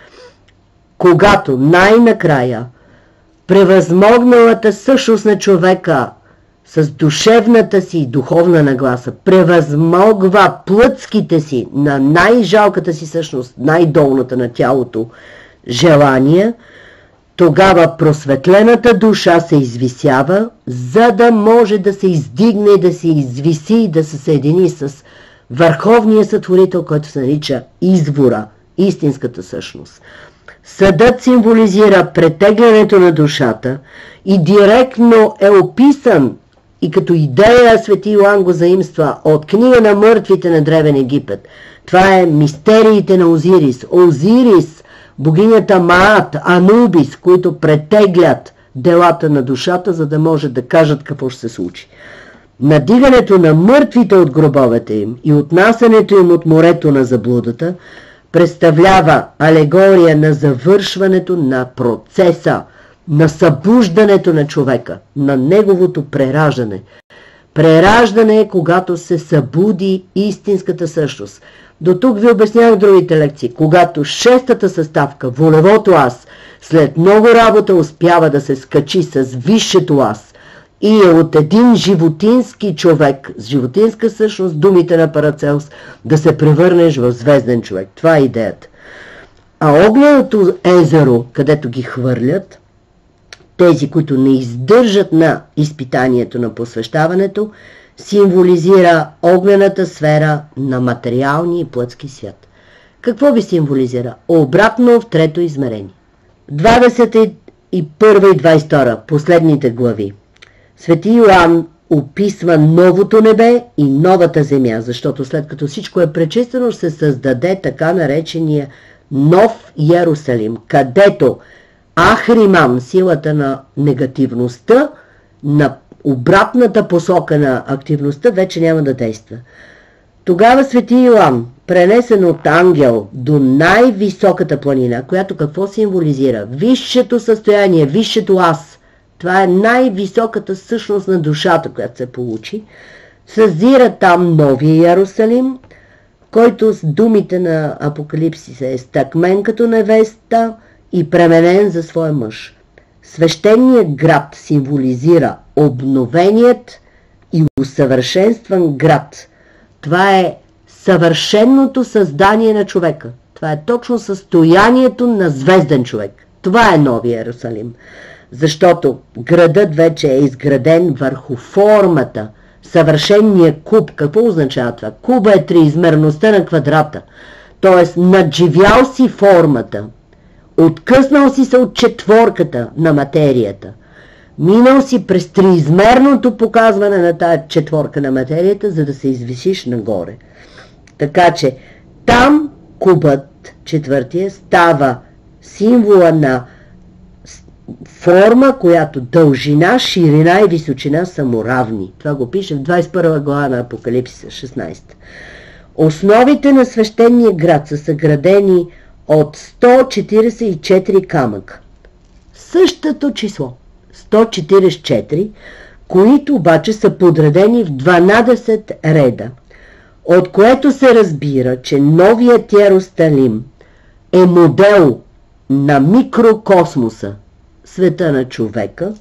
Когато най-накрая превъзмогналата същност на човека с душевната си и духовна нагласа превъзмогва плътските си на най-жалката си същност, най-долната на тялото желания, тогава просветлената душа се извисява, за да може да се издигне и да се извиси и да се съедини с върховния сътворител, който се нарича извора, истинската същност. Съдът символизира претеглянето на душата и директно е описан и като идея Свети Йоан го заимства от книга на мъртвите на Древен Египет. Това е мистериите на Озирис. Озирис, богинята Маат, Анубис, които претеглят делата на душата, за да може да кажат какво ще се случи. Надигането на мъртвите от гробовете им и отнасянето им от морето на заблудата представлява алегория на завършването на процеса, на събуждането на човека, на неговото прераждане. Прераждане е когато се събуди истинската същност. До тук ви обяснях другите лекции. Когато шестата съставка, волевото аз, след много работа успява да се скачи с висшето аз и е от един животински човек, с животинска същност, думите на Парацелс, да се превърнеш в звезден човек. Това е идеята. А огненото езеро, където ги хвърлят, тези, които не издържат на изпитанието на посвещаването, символизира огнената сфера на материалния и плътски свят. Какво ви символизира? Обратно в трето измерение. двадесета и първа и двадесет и втора, последните глави. Свети Йоан описва новото небе и новата земя, защото след като всичко е пречистено, ще се създаде така наречения нов Йерусалим, където Ахриман, силата на негативността, на обратната посока на активността, вече няма да действа. Тогава Свети Йоан, пренесен от ангел до най-високата планина, която какво символизира? Висшето състояние, висшето аз. Това е най-високата същност на душата, която се получи. Съзира там новия Йерусалим, който с думите на Апокалипсиса е стъкмен като невеста и пременен за своя мъж. Свещеният град символизира обновеният и усъвършенстван град. Това е съвършеното създание на човека. Това е точно състоянието на звезден човек. Това е новия Йерусалим. Защото градът вече е изграден върху формата, съвършения куб. Какво означава това? Куба е триизмерността на квадрата. Тоест, надживял си формата, откъснал си се от четворката на материята, минал си през триизмерното показване на тая четворка на материята, за да се извисиш нагоре. Така че там кубът, четвъртия, става символа на форма, която дължина, ширина и височина са му равни. Това го пише в двадесет и първа глава на Апокалипсиса, шестнадесета. Основите на свещения град са съградени от сто четиридесет и четири камъка. Същото число, сто четиридесет и четири, които обаче са подредени в дванадесет реда, от което се разбира, че новият Йерусалим е модел на микрокосмоса, света на човека,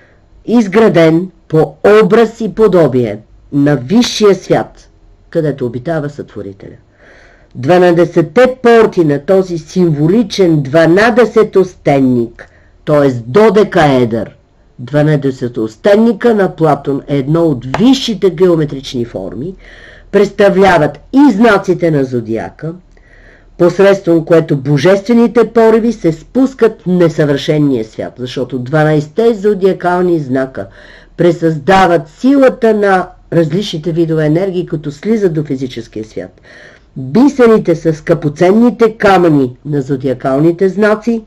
изграден по образ и подобие на висшия свят, където обитава Сътворителя. дванадесетте порти на този символичен дванадесетостенник, т.е. додекаедър, дванадесетостенника на Платон е едно от висшите геометрични форми, представляват и знаците на зодиака, посредством което божествените пориви се спускат в несъвършения свят, защото дванадесетте зодиакални знака пресъздават силата на различните видове енергии, като слизат до физическия свят. Бисерите са скъпоценните камъни на зодиакалните знаци,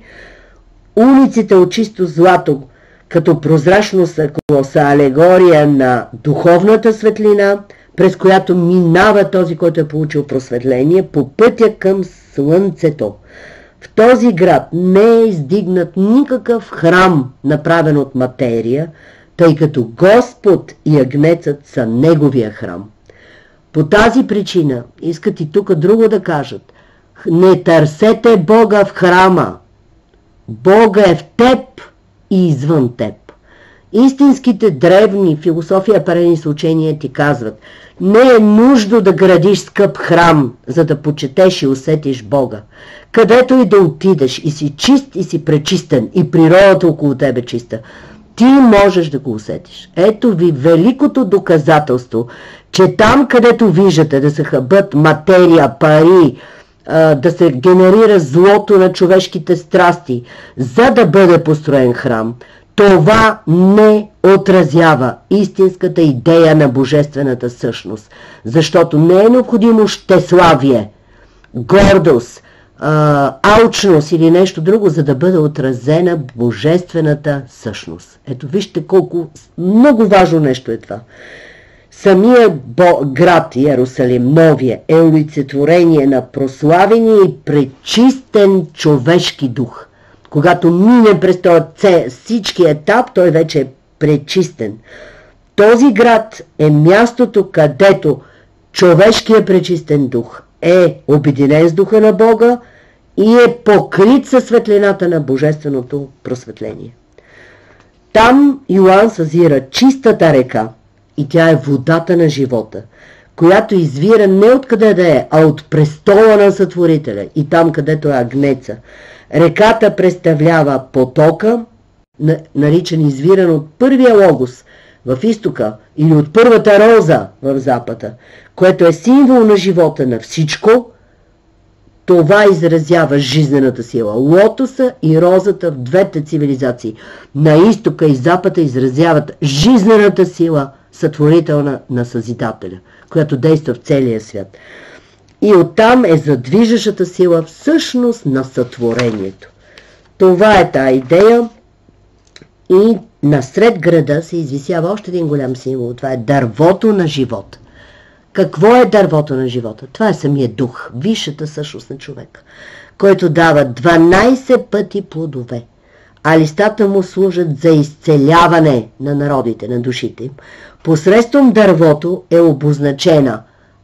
улиците от чисто злато, като прозрачно стъкло, са алегория на духовната светлина, през която минава този, който е получил просветление по пътя към слънцето. В този град не е издигнат никакъв храм, направен от материя, тъй като Господ и Агнецът са неговия храм. По тази причина искат и тук друго да кажат: не търсете Бога в храма. Бога е в теб и извън теб. Истинските древни философия парени с учения ти казват: не е нужно да градиш скъп храм, за да почетеш и усетиш Бога. Където и да отидеш и си чист и си пречистен и природата около тебе чиста, ти можеш да го усетиш. Ето ви великото доказателство, че там, където виждате да се хабят материя, пари, да се генерира злото на човешките страсти, за да бъде построен храм, това не отразява истинската идея на божествената същност, защото не е необходимо щеславие, гордост, алчност или нещо друго, за да бъде отразена божествената същност. Ето вижте колко много важно нещо е това. Самия град Иерусалим, новия, е олицетворение на прославения и пречистен човешки дух. Когато мине през този всички етап, той вече е пречистен. Този град е мястото, където човешкият пречистен дух е обединен с духа на Бога и е покрит със светлината на божественото просветление. Там Йоан съзира чистата река и тя е водата на живота, която извира не откъде да е, а от престола на Сътворителя и там, където е Агнеца. Реката представлява потока, наричан извиран от първия логос в изтока или от първата роза в запада, което е символ на живота на всичко. Това изразява жизнената сила. Лотоса и розата в двете цивилизации на изтока и запада изразяват жизнената сила, сътворителна на Съзидателя, която действа в целия свят. И оттам е задвижещата сила всъщност на сътворението. Това е тая идея и насред града се извисява още един голям символ. Това е дървото на живота. Какво е дървото на живота? Това е самия дух, висшата същност на човека, който дава дванадесет пъти плодове, а листата му служат за изцеляване на народите, на душите им. Посредством дървото е обозначена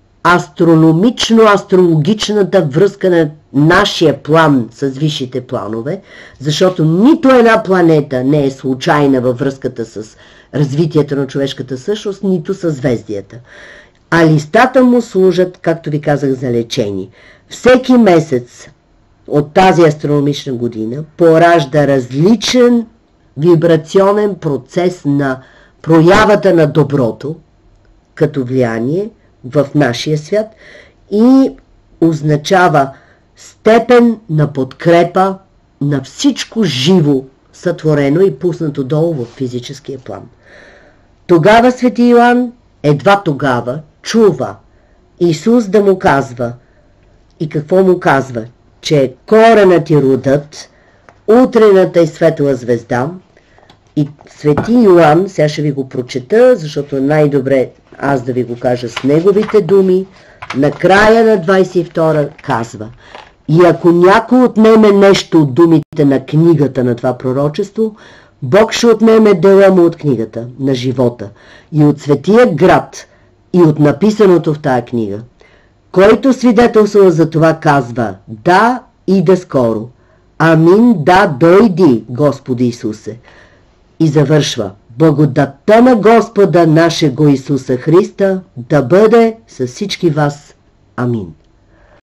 астрономично-астрологичната връзка на нашия план с висшите планове, защото нито една планета не е случайна във връзката с развитието на човешката същност, нито съзвездията. А листата му служат, както ви казах, за лечение. Всеки месец от тази астрономична година поражда различен вибрационен процес на проявата на доброто като влияние в нашия свят и означава степен на подкрепа на всичко живо, сътворено и пуснато долу в физическия план. Тогава свети Йоан едва тогава чува Исус да му казва. И какво му казва? Че коренът и родът, утрената и светла звезда. И свети Йоан, сега ще ви го прочета, защото най-добре аз да ви го кажа с неговите думи, на края на двадесет и втора казва: и ако някой отнеме нещо от думите на книгата на това пророчество, Бог ще отнеме дела му от книгата на живота и от светия град и от написаното в тая книга. Който свидетелства за това казва: да, иде скоро. Амин, да, дойди, Господи Исусе. И завършва: благодатта на Господа нашего Исуса Христа да бъде с всички вас. Амин.